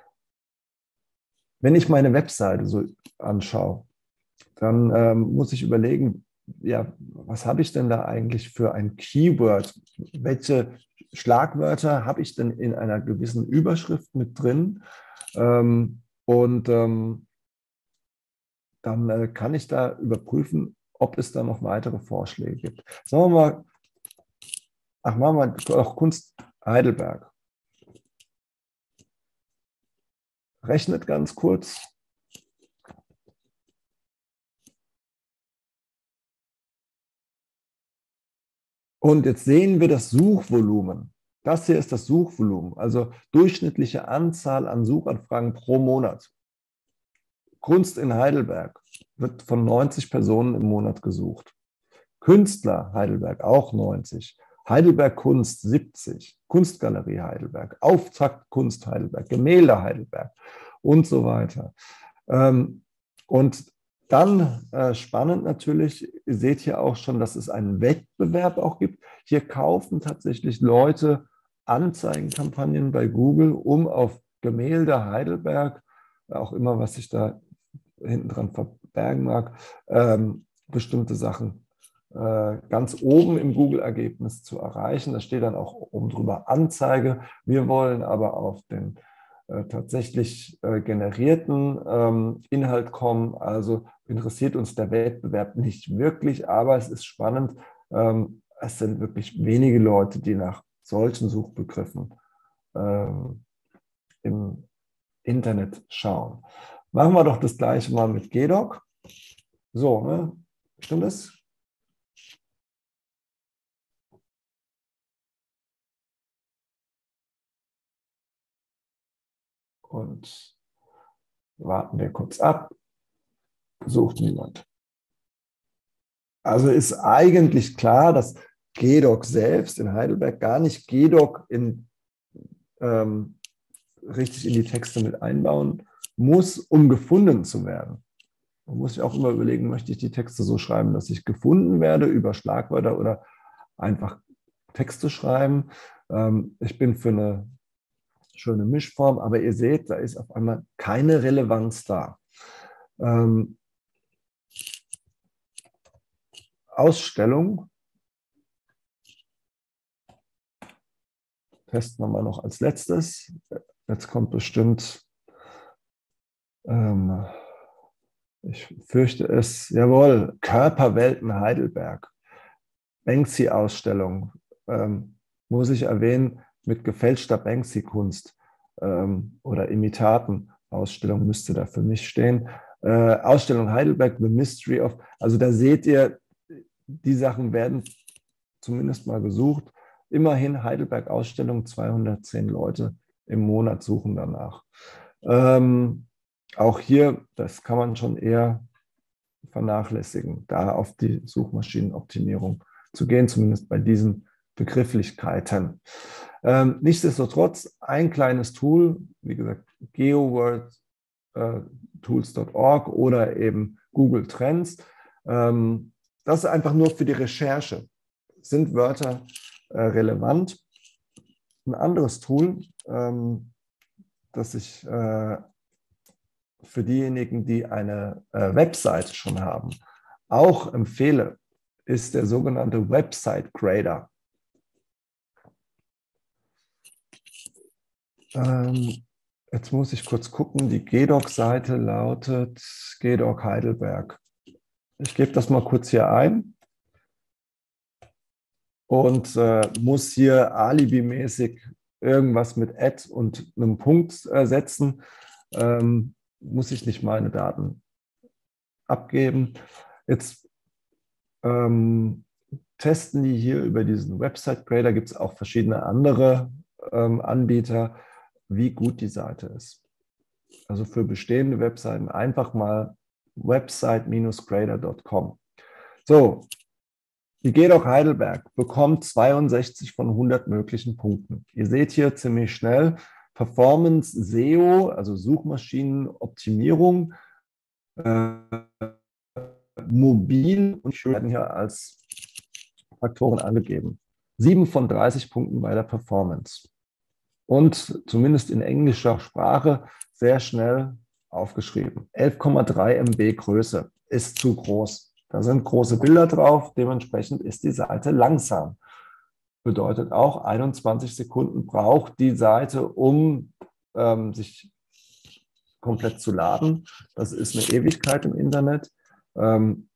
Wenn ich meine Webseite so anschaue, dann ähm, muss ich überlegen, ja, was habe ich denn da eigentlich für ein Keyword? Welche Schlagwörter habe ich denn in einer gewissen Überschrift mit drin? Ähm, und ähm, dann äh, kann ich da überprüfen, ob es da noch weitere Vorschläge gibt. Sagen wir mal, ach, machen wir auch Kunst Heidelberg. Rechnet ganz kurz. Und jetzt sehen wir das Suchvolumen. Das hier ist das Suchvolumen, also durchschnittliche Anzahl an Suchanfragen pro Monat. Kunst in Heidelberg wird von neunzig Personen im Monat gesucht. Künstler Heidelberg auch neunzig. Heidelberg Kunst siebzig. Kunstgalerie Heidelberg. Auftakt Kunst Heidelberg. Gemälde Heidelberg und so weiter. Und dann äh, spannend natürlich, ihr seht hier auch schon, dass es einen Wettbewerb auch gibt. Hier kaufen tatsächlich Leute Anzeigenkampagnen bei Google, um auf Gemälde Heidelberg, auch immer, was sich da hinten dran verbergen mag, ähm, bestimmte Sachen äh, ganz oben im Google-Ergebnis zu erreichen. Da steht dann auch oben drüber Anzeige. Wir wollen aber auf den äh, tatsächlich äh, generierten ähm, Inhalt kommen. Also interessiert uns der Wettbewerb nicht wirklich, aber es ist spannend. Ähm, es sind wirklich wenige Leute, die nach solchen Suchbegriffen ähm, im Internet schauen. Machen wir doch das gleiche mal mit G D O C. So, ne? Stimmt das? Und warten wir kurz ab. Sucht niemand. Also ist eigentlich klar, dass G D O C selbst in Heidelberg gar nicht G D O C in, ähm, richtig in die Texte mit einbauen muss, um gefunden zu werden. Man muss sich auch immer überlegen, möchte ich die Texte so schreiben, dass ich gefunden werde über Schlagwörter oder einfach Texte schreiben. Ähm, ich bin für eine schöne Mischform, aber ihr seht, da ist auf einmal keine Relevanz da. Ähm, Ausstellung testen wir mal noch als letztes. Jetzt kommt bestimmt, ähm, ich fürchte es, jawohl, Körperwelten Heidelberg. Banksy-Ausstellung, ähm, muss ich erwähnen, mit gefälschter Banksy-Kunst ähm, oder Imitaten. Ausstellung müsste da für mich stehen. Äh, Ausstellung Heidelberg, The Mystery of, also da seht ihr, die Sachen werden zumindest mal gesucht. Immerhin Heidelberg-Ausstellung, zweihundertzehn Leute im Monat suchen danach. Ähm, auch hier, das kann man schon eher vernachlässigen, da auf die Suchmaschinenoptimierung zu gehen, zumindest bei diesen Begrifflichkeiten. Ähm, nichtsdestotrotz ein kleines Tool, wie gesagt, geoword tools punkt org oder eben Google Trends. Ähm, das ist einfach nur für die Recherche. Sind Wörter äh, relevant? Ein anderes Tool, ähm, das ich äh, für diejenigen, die eine äh, Website schon haben, auch empfehle, ist der sogenannte Website Grader. Ähm, jetzt muss ich kurz gucken, die G D O C-Seite lautet G D O C Heidelberg. Ich gebe das mal kurz hier ein und äh, muss hier alibimäßig irgendwas mit Add und einem Punkt äh, setzen. Ähm, muss ich nicht meine Daten abgeben. Jetzt ähm, testen die hier über diesen Website Grader, gibt es auch verschiedene andere ähm, Anbieter, wie gut die Seite ist. Also für bestehende Webseiten einfach mal website Grader Punkt com. So, die G D O C Heidelberg bekommt zweiundsechzig von hundert möglichen Punkten. Ihr seht hier ziemlich schnell Performance S E O, also Suchmaschinenoptimierung, äh, mobil und werden hier als Faktoren angegeben. sieben von dreißig Punkten bei der Performance. Und zumindest in englischer Sprache sehr schnell aufgeschrieben. elf Komma drei Megabyte Größe ist zu groß. Da sind große Bilder drauf, dementsprechend ist die Seite langsam. Bedeutet auch, einundzwanzig Sekunden braucht die Seite, um ähm, sich komplett zu laden. Das ist eine Ewigkeit im Internet. Ähm,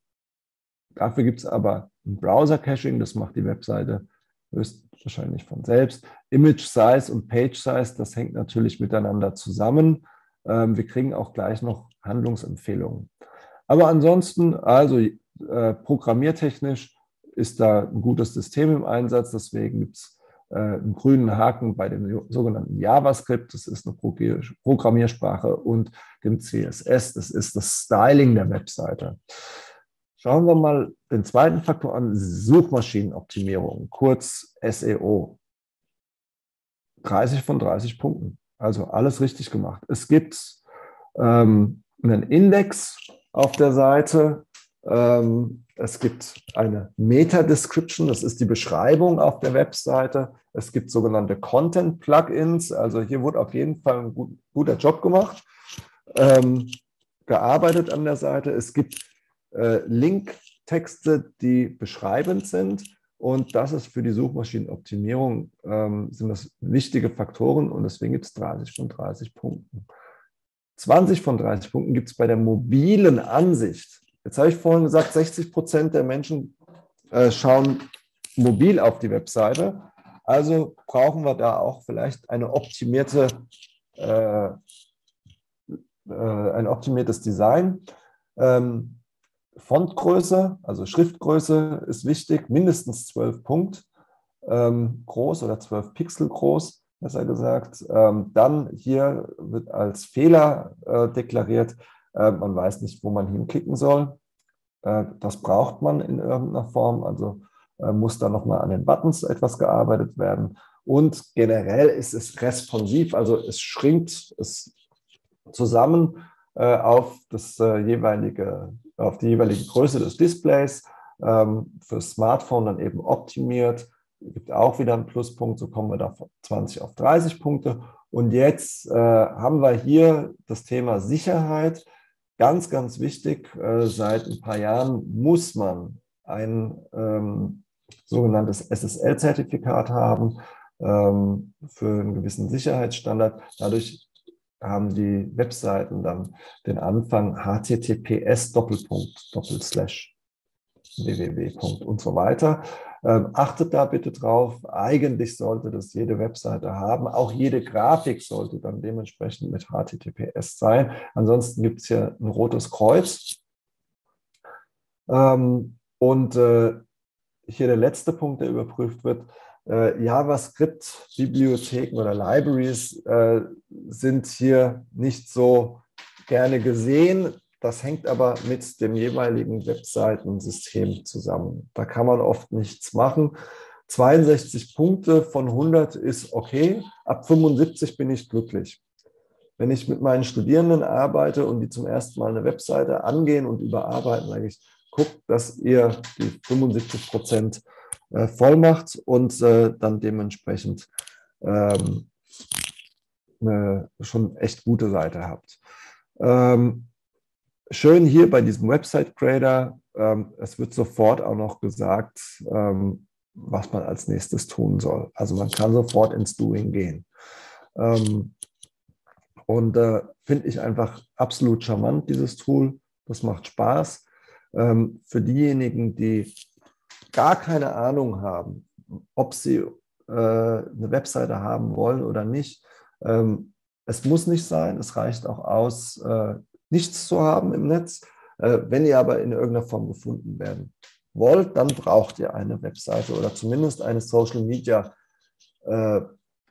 dafür gibt es aber ein Browser-Caching, das macht die Webseite höchstwahrscheinlich von selbst. Image Size und Page Size, das hängt natürlich miteinander zusammen. Ähm, wir kriegen auch gleich noch Handlungsempfehlungen. Aber ansonsten, also äh, programmiertechnisch ist da ein gutes System im Einsatz. Deswegen gibt es äh, einen grünen Haken bei dem sogenannten JavaScript. Das ist eine Programmiersprache, und dem C S S. Das ist das Styling der Webseite. Schauen wir mal den zweiten Faktor an, Suchmaschinenoptimierung, kurz S E O. dreißig von dreißig Punkten, also alles richtig gemacht. Es gibt ähm, einen Index auf der Seite, ähm, es gibt eine Meta-Description, das ist die Beschreibung auf der Webseite. Es gibt sogenannte Content-Plugins, also hier wurde auf jeden Fall ein gut, guter Job gemacht, ähm, gearbeitet an der Seite. Es gibt Äh, Linktexte, die beschreibend sind, und das ist für die Suchmaschinenoptimierung, ähm, sind das wichtige Faktoren, und deswegen gibt es dreißig von dreißig Punkten. zwanzig von dreißig Punkten gibt es bei der mobilen Ansicht. Jetzt habe ich vorhin gesagt, sechzig Prozent der Menschen äh, schauen mobil auf die Webseite, also brauchen wir da auch vielleicht eine optimierte, äh, äh, ein optimiertes Design. Ähm, Fontgröße, also Schriftgröße ist wichtig, mindestens zwölf Punkt ähm, groß oder zwölf Pixel groß, besser gesagt. Ähm, dann hier wird als Fehler äh, deklariert, äh, man weiß nicht, wo man hinklicken soll. Äh, das braucht man in irgendeiner Form, also äh, muss da nochmal an den Buttons etwas gearbeitet werden. Und generell ist es responsiv, also es schrinkt es zusammen äh, auf das äh, jeweilige, auf die jeweilige Größe des Displays, ähm, fürs Smartphone dann eben optimiert. Gibt auch wieder einen Pluspunkt, so kommen wir da von zwanzig auf dreißig Punkte. Und jetzt äh, haben wir hier das Thema Sicherheit. Ganz, ganz wichtig, äh, seit ein paar Jahren muss man ein ähm, sogenanntes S S L-Zertifikat haben ähm, für einen gewissen Sicherheitsstandard. Dadurch haben die Webseiten dann den Anfang H T T P S Doppelpunkt Doppelslash www. und so weiter. Ähm, achtet da bitte drauf. Eigentlich sollte das jede Webseite haben. Auch jede Grafik sollte dann dementsprechend mit H T T P S sein. Ansonsten gibt es hier ein rotes Kreuz. Ähm, und äh, hier der letzte Punkt, der überprüft wird. Äh, JavaScript-Bibliotheken oder Libraries äh, sind hier nicht so gerne gesehen. Das hängt aber mit dem jeweiligen Webseitensystem zusammen. Da kann man oft nichts machen. zweiundsechzig Punkte von hundert ist okay. Ab fünfundsiebzig bin ich glücklich. Wenn ich mit meinen Studierenden arbeite und die zum ersten Mal eine Webseite angehen und überarbeiten, sage ich, guckt, dass ihr die fünfundsiebzig Prozent äh, voll macht und äh, dann dementsprechend ähm, eine schon echt gute Seite habt. Ähm, schön hier bei diesem Website Grader, ähm, es wird sofort auch noch gesagt, ähm, was man als nächstes tun soll. Also man kann sofort ins Doing gehen. Ähm, und äh, finde ich einfach absolut charmant, dieses Tool. Das macht Spaß. Ähm, für diejenigen, die gar keine Ahnung haben, ob sie äh, eine Webseite haben wollen oder nicht. Ähm, es muss nicht sein, es reicht auch aus, äh, nichts zu haben im Netz. Wenn ihr aber in irgendeiner Form gefunden werden wollt, dann braucht ihr eine Webseite oder zumindest eine Social Media äh,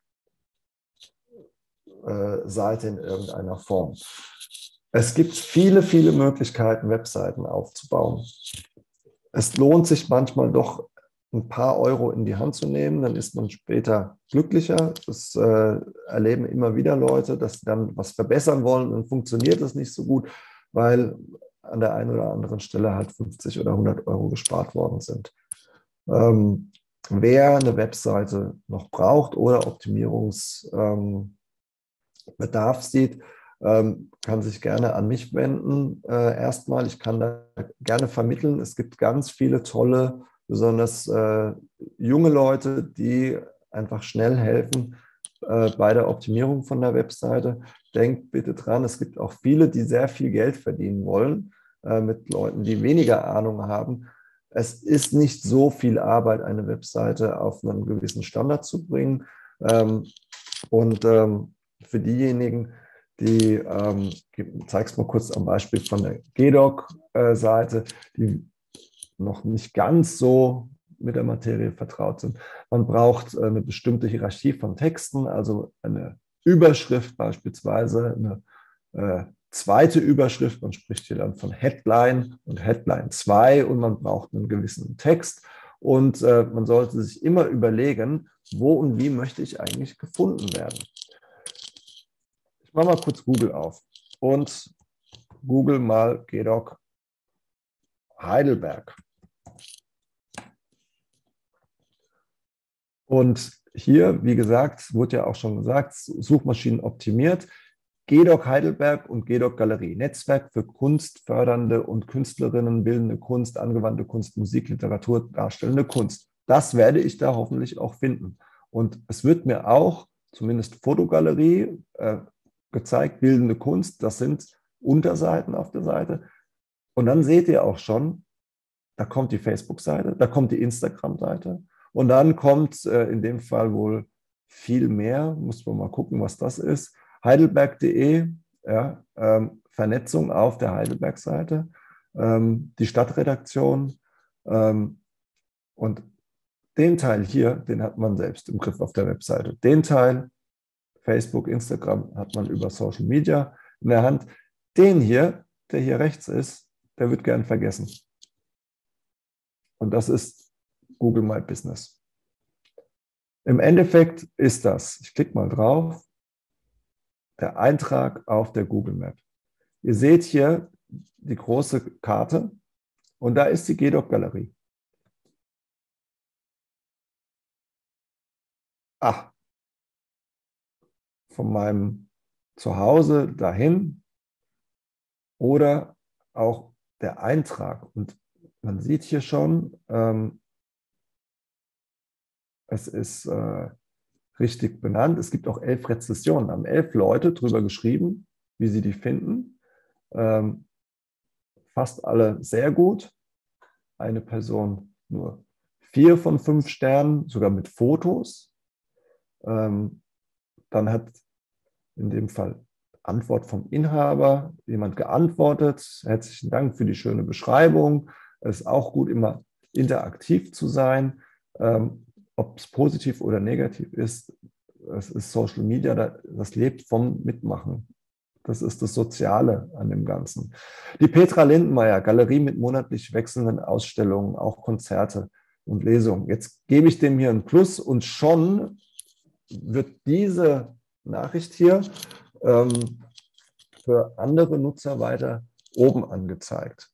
äh, Seite in irgendeiner Form. Es gibt viele, viele Möglichkeiten, Webseiten aufzubauen. Es lohnt sich manchmal doch, ein paar Euro in die Hand zu nehmen, dann ist man später glücklicher. Das äh, erleben immer wieder Leute, dass sie dann was verbessern wollen, dann funktioniert das nicht so gut, weil an der einen oder anderen Stelle halt fünfzig oder hundert Euro gespart worden sind. Ähm, wer eine Webseite noch braucht oder Optimierungsbedarf ähm, sieht, ähm, kann sich gerne an mich wenden. Äh, erstmal, ich kann da gerne vermitteln. Es gibt ganz viele tolle, besonders äh, junge Leute, die einfach schnell helfen äh, bei der Optimierung von der Webseite. Denkt bitte dran, es gibt auch viele, die sehr viel Geld verdienen wollen äh, mit Leuten, die weniger Ahnung haben. Es ist nicht so viel Arbeit, eine Webseite auf einen gewissen Standard zu bringen. Ähm, und ähm, für diejenigen, die, ähm, ich zeige es mal kurz am Beispiel von der G D O C-Seite, die noch nicht ganz so mit der Materie vertraut sind. Man braucht eine bestimmte Hierarchie von Texten, also eine Überschrift beispielsweise, eine äh, zweite Überschrift, man spricht hier dann von Headline und Headline zwei und man braucht einen gewissen Text und äh, man sollte sich immer überlegen, wo und wie möchte ich eigentlich gefunden werden. Ich mache mal kurz Google auf und Google mal G D O C Heidelberg. Und hier, wie gesagt, wurde ja auch schon gesagt, Suchmaschinen optimiert. G D O C Heidelberg und G D O C Galerie, Netzwerk für kunstfördernde und Künstlerinnen, bildende Kunst, angewandte Kunst, Musik, Literatur, darstellende Kunst. Das werde ich da hoffentlich auch finden. Und es wird mir auch, zumindest Fotogalerie, äh, gezeigt, bildende Kunst, das sind Unterseiten auf der Seite. Und dann seht ihr auch schon, da kommt die Facebook-Seite, da kommt die Instagram-Seite und dann kommt äh, in dem Fall wohl viel mehr, muss man mal gucken, was das ist. Heidelberg punkt de, ja, ähm, Vernetzung auf der Heidelberg-Seite, ähm, die Stadtredaktion ähm, und den Teil hier, den hat man selbst im Griff auf der Webseite. Den Teil, Facebook, Instagram, hat man über Social Media in der Hand. Den hier, der hier rechts ist, der wird gern vergessen. Und das ist Google My Business. Im Endeffekt ist das, ich klicke mal drauf, der Eintrag auf der Google Map. Ihr seht hier die große Karte und da ist die G D O C-Galerie. Ah, von meinem Zuhause dahin oder auch der Eintrag. Und man sieht hier schon, ähm, es ist äh, richtig benannt. Es gibt auch elf Rezessionen, haben elf Leute drüber geschrieben, wie sie die finden. Ähm, fast alle sehr gut. Eine Person nur vier von fünf Sternen, sogar mit Fotos. Ähm, dann hat in dem Fall Antwort vom Inhaber jemand geantwortet. Herzlichen Dank für die schöne Beschreibung. Es ist auch gut, immer interaktiv zu sein. Ähm, ob es positiv oder negativ ist, es ist Social Media, das lebt vom Mitmachen. Das ist das Soziale an dem Ganzen. Die Petra Lindenmeier, Galerie mit monatlich wechselnden Ausstellungen, auch Konzerte und Lesungen. Jetzt gebe ich dem hier ein Plus und schon wird diese Nachricht hier ähm, für andere Nutzer weiter oben angezeigt.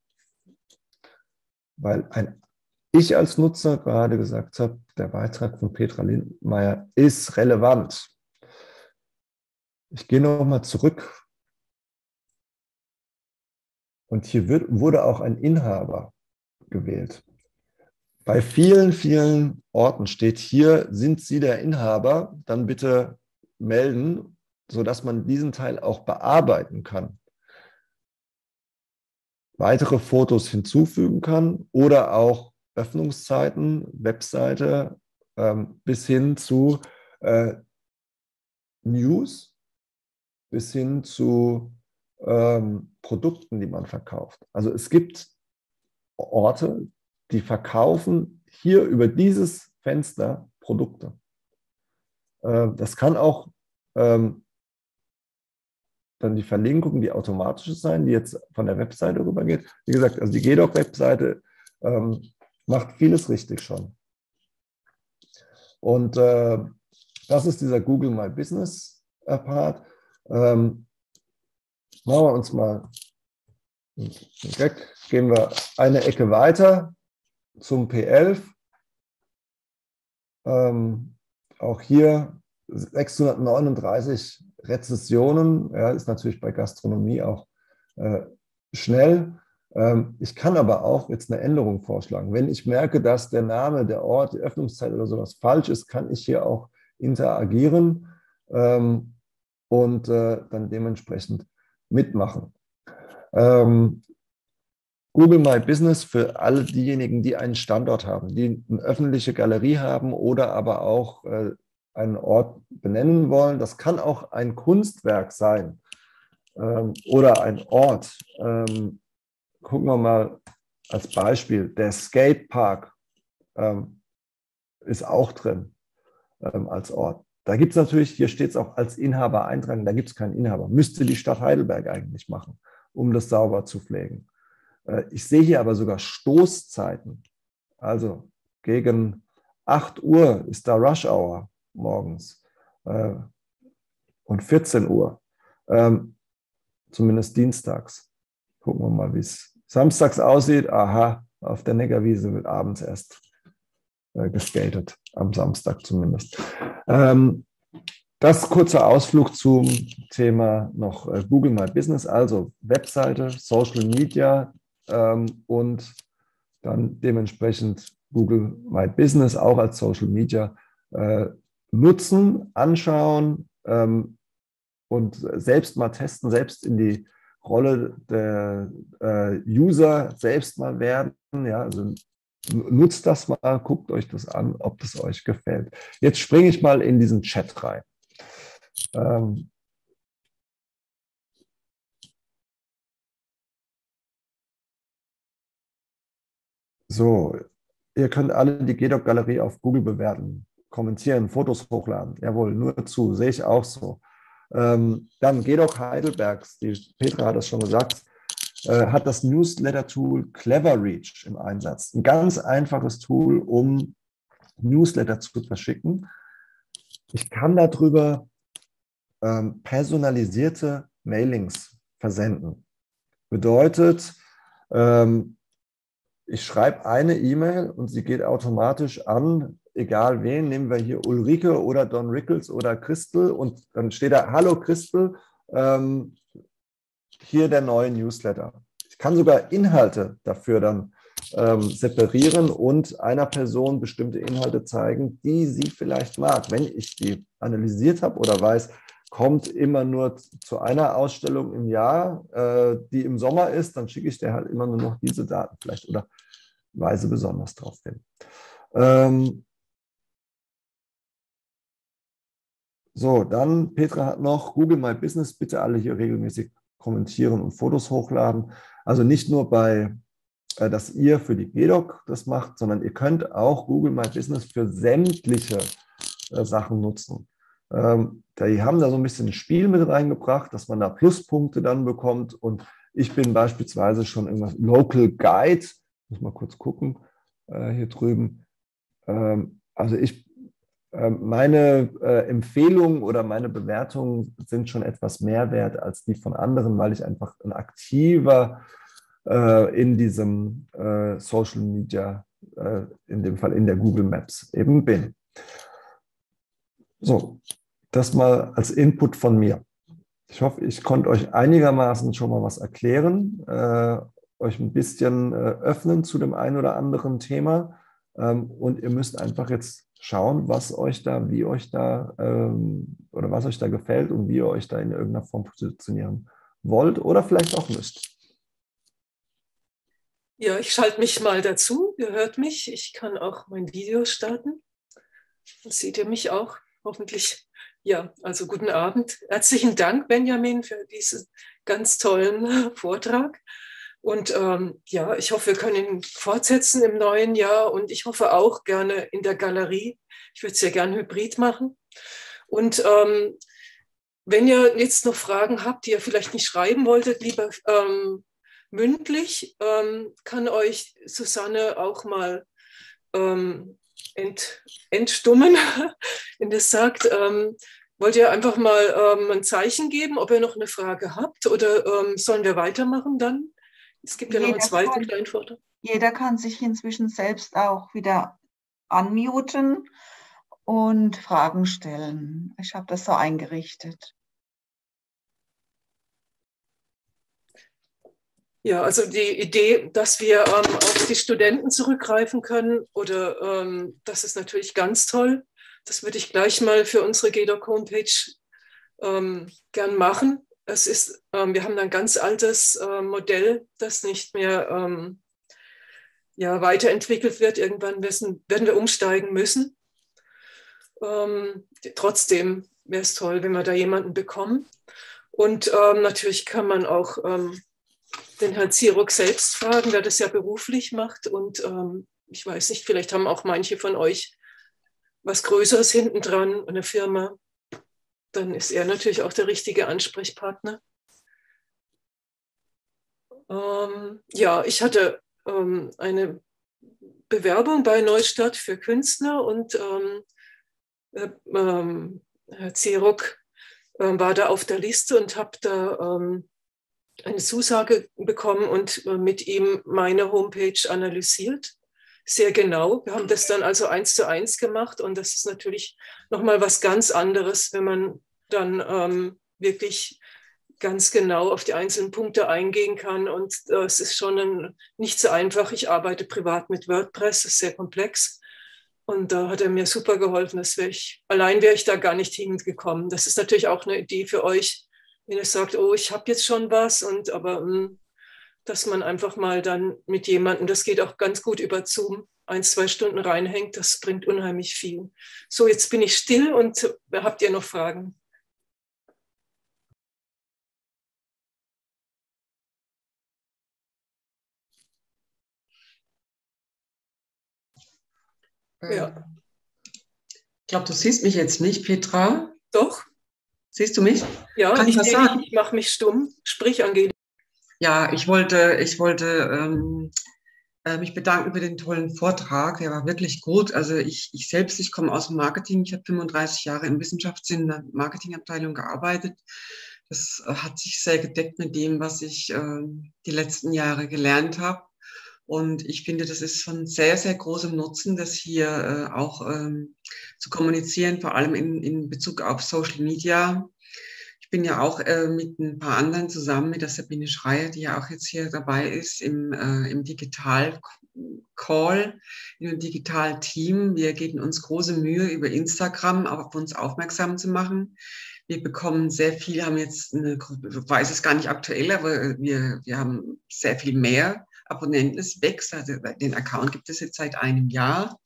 Weil ein ich als Nutzer gerade gesagt habe, der Beitrag von Petra Lindenmeier ist relevant. Ich gehe nochmal zurück. Und hier wird, wurde auch ein Inhaber gewählt. Bei vielen, vielen Orten steht hier, sind Sie der Inhaber? Dann bitte melden, sodass man diesen Teil auch bearbeiten kann. Weitere Fotos hinzufügen kann oder auch Öffnungszeiten, Webseite ähm, bis hin zu äh, News, bis hin zu ähm, Produkten, die man verkauft. Also es gibt Orte, die verkaufen hier über dieses Fenster Produkte. Äh, das kann auch ähm, dann die Verlinkung, die automatische sein, die jetzt von der Webseite rübergeht. Wie gesagt, also die G D O C-Webseite ähm, macht vieles richtig schon. Und äh, das ist dieser Google My Business Part. Ähm, machen wir uns mal weg, gehen wir eine Ecke weiter zum P elf. Ähm, auch hier sechshundertneununddreißig Rezessionen, ja, ist natürlich bei Gastronomie auch äh, schnell. Ähm, ich kann aber auch jetzt eine Änderung vorschlagen. Wenn ich merke, dass der Name, der Ort, die Öffnungszeit oder sowas falsch ist, kann ich hier auch interagieren ähm, und äh, dann dementsprechend mitmachen. Ähm, Google My Business für alle diejenigen, die einen Standort haben, die eine öffentliche Galerie haben oder aber auch äh, einen Ort benennen wollen. Das kann auch ein Kunstwerk sein ähm, oder ein Ort. Ähm, gucken wir mal als Beispiel. Der Skatepark ähm, ist auch drin ähm, als Ort. Da gibt es natürlich, hier steht es auch als Inhaber eintragen, da gibt es keinen Inhaber. Müsste die Stadt Heidelberg eigentlich machen, um das sauber zu pflegen. Ich sehe hier aber sogar Stoßzeiten. Also gegen acht Uhr ist da Rush Hour morgens und vierzehn Uhr, zumindest dienstags. Gucken wir mal, wie es samstags aussieht. Aha, auf der Neckarwiese wird abends erst geskatet, am Samstag zumindest. Das kurzer Ausflug zum Thema noch Google My Business, also Webseite, Social Media, Ähm, und dann dementsprechend Google My Business auch als Social Media äh, nutzen, anschauen ähm, und selbst mal testen, selbst in die Rolle der äh, User selbst mal werden. Ja, also nutzt das mal, guckt euch das an, ob das euch gefällt. Jetzt springe ich mal in diesen Chat rein. Ähm, So, ihr könnt alle die G D O C-Galerie auf Google bewerten, kommentieren, Fotos hochladen. Jawohl, nur zu, sehe ich auch so. Ähm, dann G D O C Heidelbergs, die Petra hat das schon gesagt, äh, hat das Newsletter-Tool Cleverreach im Einsatz. Ein ganz einfaches Tool, um Newsletter zu verschicken. Ich kann darüber ähm, personalisierte Mailings versenden. Bedeutet, ähm, ich schreibe eine E-Mail und sie geht automatisch an, egal wen, nehmen wir hier Ulrike oder Don Rickles oder Christel und dann steht da, hallo Christel, ähm, hier der neue Newsletter. Ich kann sogar Inhalte dafür dann ähm, separieren und einer Person bestimmte Inhalte zeigen, die sie vielleicht mag. Wenn ich die analysiert habe oder weiß, kommt immer nur zu einer Ausstellung im Jahr, äh, die im Sommer ist, dann schicke ich dir halt immer nur noch diese Daten vielleicht oder weise besonders drauf hin. Ähm, so, dann Petra hat noch Google My Business, bitte alle hier regelmäßig kommentieren und Fotos hochladen. Also nicht nur bei, äh, dass ihr für die G D O C das macht, sondern ihr könnt auch Google My Business für sämtliche äh, Sachen nutzen. Ähm, die haben da so ein bisschen ein Spiel mit reingebracht, dass man da Pluspunkte dann bekommt. Und ich bin beispielsweise schon irgendwas Local Guide, muss mal kurz gucken, äh, hier drüben. Ähm, also ich Meine äh, Empfehlungen oder meine Bewertungen sind schon etwas mehr wert als die von anderen, weil ich einfach ein aktiver äh, in diesem äh, Social Media, äh, in dem Fall in der Google Maps eben bin. So, das mal als Input von mir. Ich hoffe, ich konnte euch einigermaßen schon mal was erklären, äh, euch ein bisschen äh, öffnen zu dem einen oder anderen Thema. Ähm, und ihr müsst einfach jetzt schauen, was euch da, wie euch da ähm, oder was euch da gefällt und wie ihr euch da in irgendeiner Form positionieren wollt oder vielleicht auch müsst. Ja, ich schalte mich mal dazu. Ihr hört mich. Ich kann auch mein Video starten. Dann seht ihr mich auch hoffentlich ja, also guten Abend. Herzlichen Dank, Benjamin, für diesen ganz tollen Vortrag. Und ähm, ja, ich hoffe, wir können ihn fortsetzen im neuen Jahr und ich hoffe auch gerne in der Galerie. Ich würde es ja gerne hybrid machen. Und ähm, wenn ihr jetzt noch Fragen habt, die ihr vielleicht nicht schreiben wolltet, lieber ähm, mündlich, ähm, kann euch Susanne auch mal ähm, ent, entstummen, wenn das sagt. Ähm, wollt ihr einfach mal ähm, ein Zeichen geben, ob ihr noch eine Frage habt oder ähm, sollen wir weitermachen dann? Es gibt ja noch einen Jeder zweiten kann, kleinen Vortrag. jeder kann sich inzwischen selbst auch wieder unmuten und Fragen stellen. Ich habe das so eingerichtet. Ja, also die Idee, dass wir ähm, auf die Studenten zurückgreifen können, oder ähm, das ist natürlich ganz toll. Das würde ich gleich mal für unsere G D O C-Homepage ähm, gern machen. Es ist, ähm, wir haben ein ganz altes äh, Modell, das nicht mehr ähm, ja, weiterentwickelt wird. Irgendwann müssen, werden wir umsteigen müssen. Ähm, trotzdem wäre es toll, wenn wir da jemanden bekommen. Und ähm, natürlich kann man auch ähm, den Herrn Zierok selbst fragen, der das ja beruflich macht. Und ähm, ich weiß nicht, vielleicht haben auch manche von euch was Größeres hinten dran, eine Firma. Dann ist er natürlich auch der richtige Ansprechpartner. Ähm, ja, ich hatte ähm, eine Bewerbung bei Neustadt für Künstler und ähm, äh, ähm, Herr Zierok äh, war da auf der Liste und habe da ähm, eine Zusage bekommen und äh, mit ihm meine Homepage analysiert. Sehr genau. Wir haben das dann also eins zu eins gemacht und das ist natürlich nochmal was ganz anderes, wenn man dann ähm, wirklich ganz genau auf die einzelnen Punkte eingehen kann. Und äh, es ist schon ein, nicht so einfach. Ich arbeite privat mit WordPress, das ist sehr komplex. Und da hat er mir super geholfen. Das wär ich, allein wäre ich da gar nicht hingekommen. Das ist natürlich auch eine Idee für euch, wenn ihr sagt, oh, ich habe jetzt schon was, und aber mh, dass man einfach mal dann mit jemandem, das geht auch ganz gut über Zoom, ein, zwei Stunden reinhängt, das bringt unheimlich viel. So, jetzt bin ich still und habt ihr noch Fragen? Ja, Ich glaube, du siehst mich jetzt nicht, Petra. doch. Siehst du mich? Ja, Kann ich ich was sehe dich, sagen? ich mache mich stumm. Sprich, Angelika. Ja, ich wollte, ich wollte ähm, äh, mich bedanken für den tollen Vortrag. Der war wirklich gut. Also ich, ich selbst, ich komme aus dem Marketing. Ich habe fünfunddreißig Jahre in Wissenschaftssinn in der Marketingabteilung gearbeitet. Das äh, hat sich sehr gedeckt mit dem, was ich äh, die letzten Jahre gelernt habe. Und ich finde, das ist von sehr, sehr großem Nutzen, das hier äh, auch ähm, zu kommunizieren, vor allem in, in Bezug auf Social Media. Ich bin ja auch äh, mit ein paar anderen zusammen, mit der Sabine Schreier, die ja auch jetzt hier dabei ist, im, äh, im Digital-Call, im Digital-Team. Wir geben uns große Mühe, über Instagram auf uns aufmerksam zu machen. Wir bekommen sehr viel, haben jetzt, eine, ich weiß es gar nicht aktuell, aber wir, wir haben sehr viel mehr Abonnenten. Es wächst, also den Account gibt es jetzt seit einem Jahr.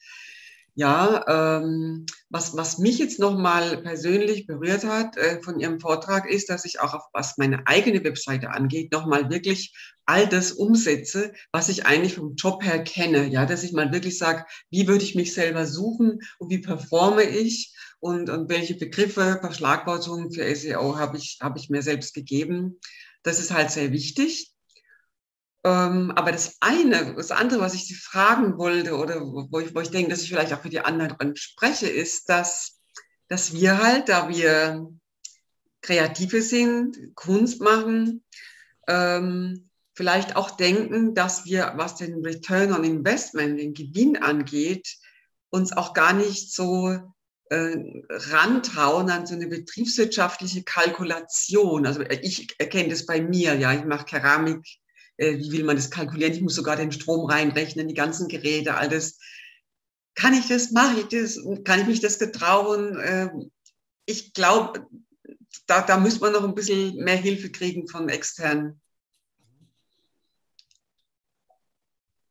Ja, ähm, was, was mich jetzt nochmal persönlich berührt hat äh, von Ihrem Vortrag ist, dass ich auch, auf, was meine eigene Webseite angeht, nochmal wirklich all das umsetze, was ich eigentlich vom Job her kenne. Ja, dass ich mal wirklich sage, wie würde ich mich selber suchen und wie performe ich und, und welche Begriffe, Verschlagwortungen für S E O habe ich, habe ich mir selbst gegeben. Das ist halt sehr wichtig. Ähm, aber das eine, das andere, was ich Sie fragen wollte oder wo ich, wo ich denke, dass ich vielleicht auch für die anderen spreche, ist, dass, dass wir halt, da wir Kreative sind, Kunst machen, ähm, vielleicht auch denken, dass wir, was den Return on Investment, den Gewinn angeht, uns auch gar nicht so äh, rantrauen an so eine betriebswirtschaftliche Kalkulation. Also ich erkenne das bei mir, ja, ich mache Keramik. Wie will man das kalkulieren? Ich muss sogar den Strom reinrechnen, die ganzen Geräte, alles. Kann ich das? Mache ich das? Kann ich mich das getrauen? Ich glaube, da, da müsste man noch ein bisschen mehr Hilfe kriegen von externen.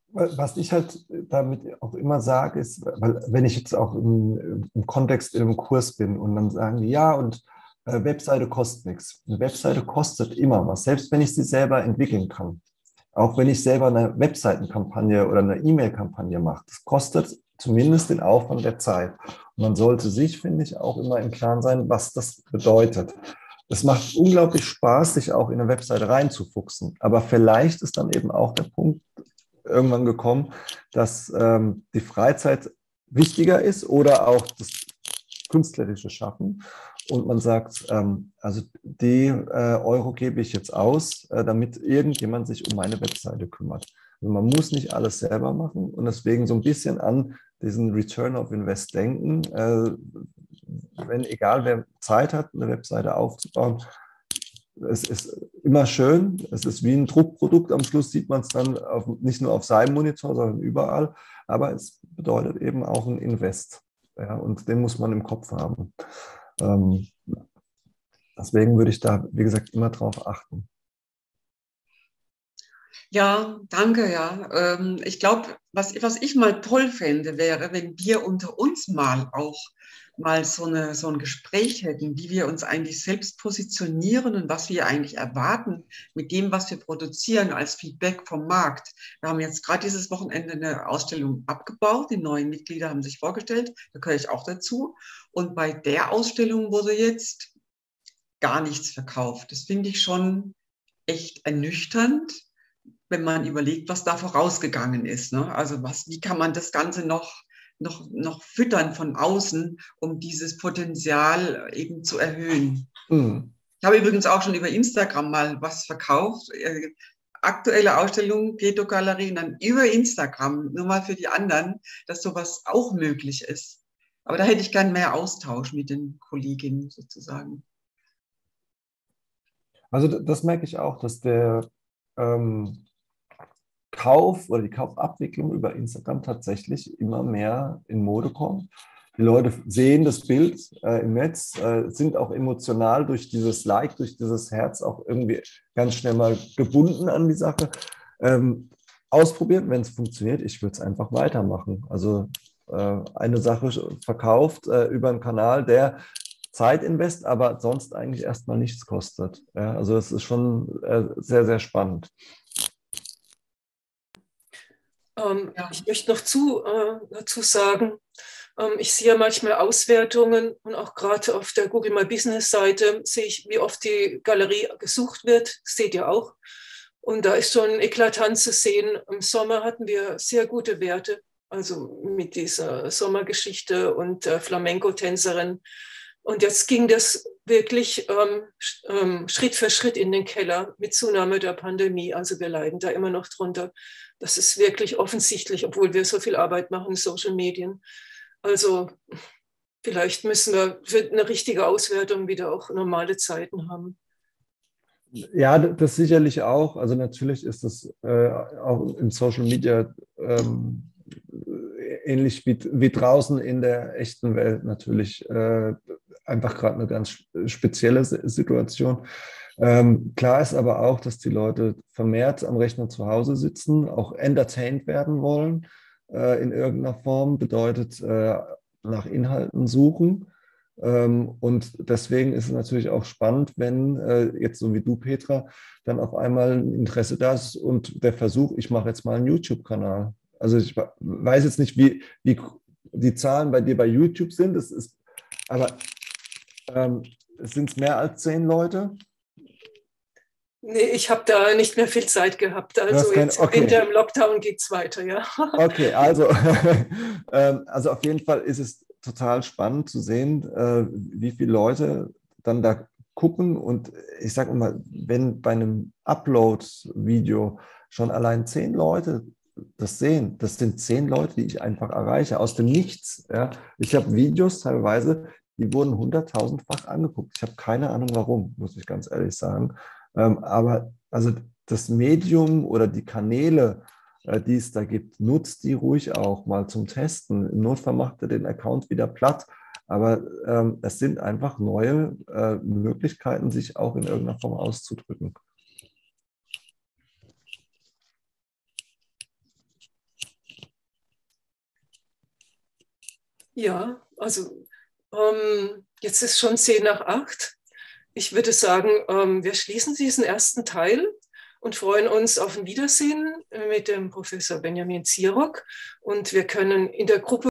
Was ich halt damit auch immer sage, ist, weil wenn ich jetzt auch im, im Kontext in einem Kurs bin und dann sagen die, ja, und äh, Webseite kostet nichts. Eine Webseite kostet immer was, selbst wenn ich sie selber entwickeln kann. Auch wenn ich selber eine Webseitenkampagne oder eine E-Mail-Kampagne mache. Das kostet zumindest den Aufwand der Zeit. Und man sollte sich, finde ich, auch immer im Klaren sein, was das bedeutet. Es macht unglaublich Spaß, sich auch in eine Webseite reinzufuchsen. Aber vielleicht ist dann eben auch der Punkt irgendwann gekommen, dass ähm, die Freizeit wichtiger ist oder auch das künstlerische Schaffen. Und man sagt, ähm, also die äh, Euro gebe ich jetzt aus, äh, damit irgendjemand sich um meine Webseite kümmert. Also man muss nicht alles selber machen und deswegen so ein bisschen an diesen Return of Invest denken. Äh, wenn, egal wer Zeit hat, eine Webseite aufzubauen, es ist immer schön, es ist wie ein Druckprodukt, am Schluss sieht man es dann auf, nicht nur auf seinem Monitor, sondern überall, aber es bedeutet eben auch ein Invest, ja, und den muss man im Kopf haben. Ähm, deswegen würde ich da, wie gesagt, immer drauf achten. Ja, danke, ja. Ähm, ich glaube, was, was ich mal toll fände, wäre, wenn wir unter uns mal auch mal so, eine, so ein Gespräch hätten, wie wir uns eigentlich selbst positionieren und was wir eigentlich erwarten mit dem, was wir produzieren als Feedback vom Markt. Wir haben jetzt gerade dieses Wochenende eine Ausstellung abgebaut, die neuen Mitglieder haben sich vorgestellt, da gehöre ich auch dazu. Und bei der Ausstellung wurde jetzt gar nichts verkauft. Das finde ich schon echt ernüchternd, wenn man überlegt, was da vorausgegangen ist. Ne? Also was, wie kann man das Ganze noch, noch, noch füttern von außen, um dieses Potenzial eben zu erhöhen. Mhm. Ich habe übrigens auch schon über Instagram mal was verkauft. Äh, aktuelle Ausstellung, Peto-Galerie, dann über Instagram, nur mal für die anderen, dass sowas auch möglich ist. Aber da hätte ich gern mehr Austausch mit den Kolleginnen sozusagen. Also das merke ich auch, dass der ähm, Kauf oder die Kaufabwicklung über Instagram tatsächlich immer mehr in Mode kommt. Die Leute sehen das Bild äh, im Netz, äh, sind auch emotional durch dieses Like, durch dieses Herz auch irgendwie ganz schnell mal gebunden an die Sache. Ähm, ausprobieren, wenn es funktioniert, ich würde es einfach weitermachen. Also äh, eine Sache verkauft äh, über einen Kanal, der Zeit invest, aber sonst eigentlich erstmal nichts kostet. Ja, also das ist schon äh, sehr, sehr spannend. Ähm, ja. Ich möchte noch zu, äh, dazu sagen, ähm, ich sehe manchmal Auswertungen und auch gerade auf der Google My Business Seite sehe ich, wie oft die Galerie gesucht wird. Das seht ihr auch. Und da ist schon eklatant zu sehen. Im Sommer hatten wir sehr gute Werte, also mit dieser Sommergeschichte und äh, Flamenco-Tänzerin. Und jetzt ging das wirklich ähm, ähm, Schritt für Schritt in den Keller mit Zunahme der Pandemie. Also wir leiden da immer noch drunter. Das ist wirklich offensichtlich, obwohl wir so viel Arbeit machen in Social Medien. Also vielleicht müssen wir für eine richtige Auswertung wieder auch normale Zeiten haben. Ja, das sicherlich auch. Also natürlich ist das äh, auch im Social Media ähm, ähnlich wie, wie draußen in der echten Welt natürlich äh, einfach gerade eine ganz spezielle Situation. Ähm, klar ist aber auch, dass die Leute vermehrt am Rechner zu Hause sitzen, auch entertained werden wollen äh, in irgendeiner Form, bedeutet äh, nach Inhalten suchen. Ähm, und deswegen ist es natürlich auch spannend, wenn äh, jetzt so wie du, Petra, dann auf einmal ein Interesse da ist und der Versuch, ich mache jetzt mal einen YouTube-Kanal. Also ich weiß jetzt nicht, wie, wie die Zahlen bei dir bei YouTube sind, es ist, aber ähm, sind es mehr als zehn Leute? Nee, ich habe da nicht mehr viel Zeit gehabt. Also kein, jetzt okay. Winter im Lockdown geht es weiter, ja. Okay, also, ähm, also auf jeden Fall ist es total spannend zu sehen, äh, wie viele Leute dann da gucken. Und ich sage mal, wenn bei einem Upload-Video schon allein zehn Leute das sehen, das sind zehn Leute, die ich einfach erreiche, aus dem Nichts. Ja. Ich habe Videos teilweise, die wurden hunderttausendfach angeguckt. Ich habe keine Ahnung warum, muss ich ganz ehrlich sagen. Ähm, aber also das Medium oder die Kanäle, äh, die es da gibt, nutzt die ruhig auch mal zum Testen. Im Notfall macht er den Account wieder platt. Aber ähm, es sind einfach neue äh, Möglichkeiten, sich auch in irgendeiner Form auszudrücken. Ja, also ähm, jetzt ist schon zehn nach acht. Ich würde sagen, ähm, wir schließen diesen ersten Teil und freuen uns auf ein Wiedersehen mit dem Professor Benjamin Zirock. Und wir können in der Gruppe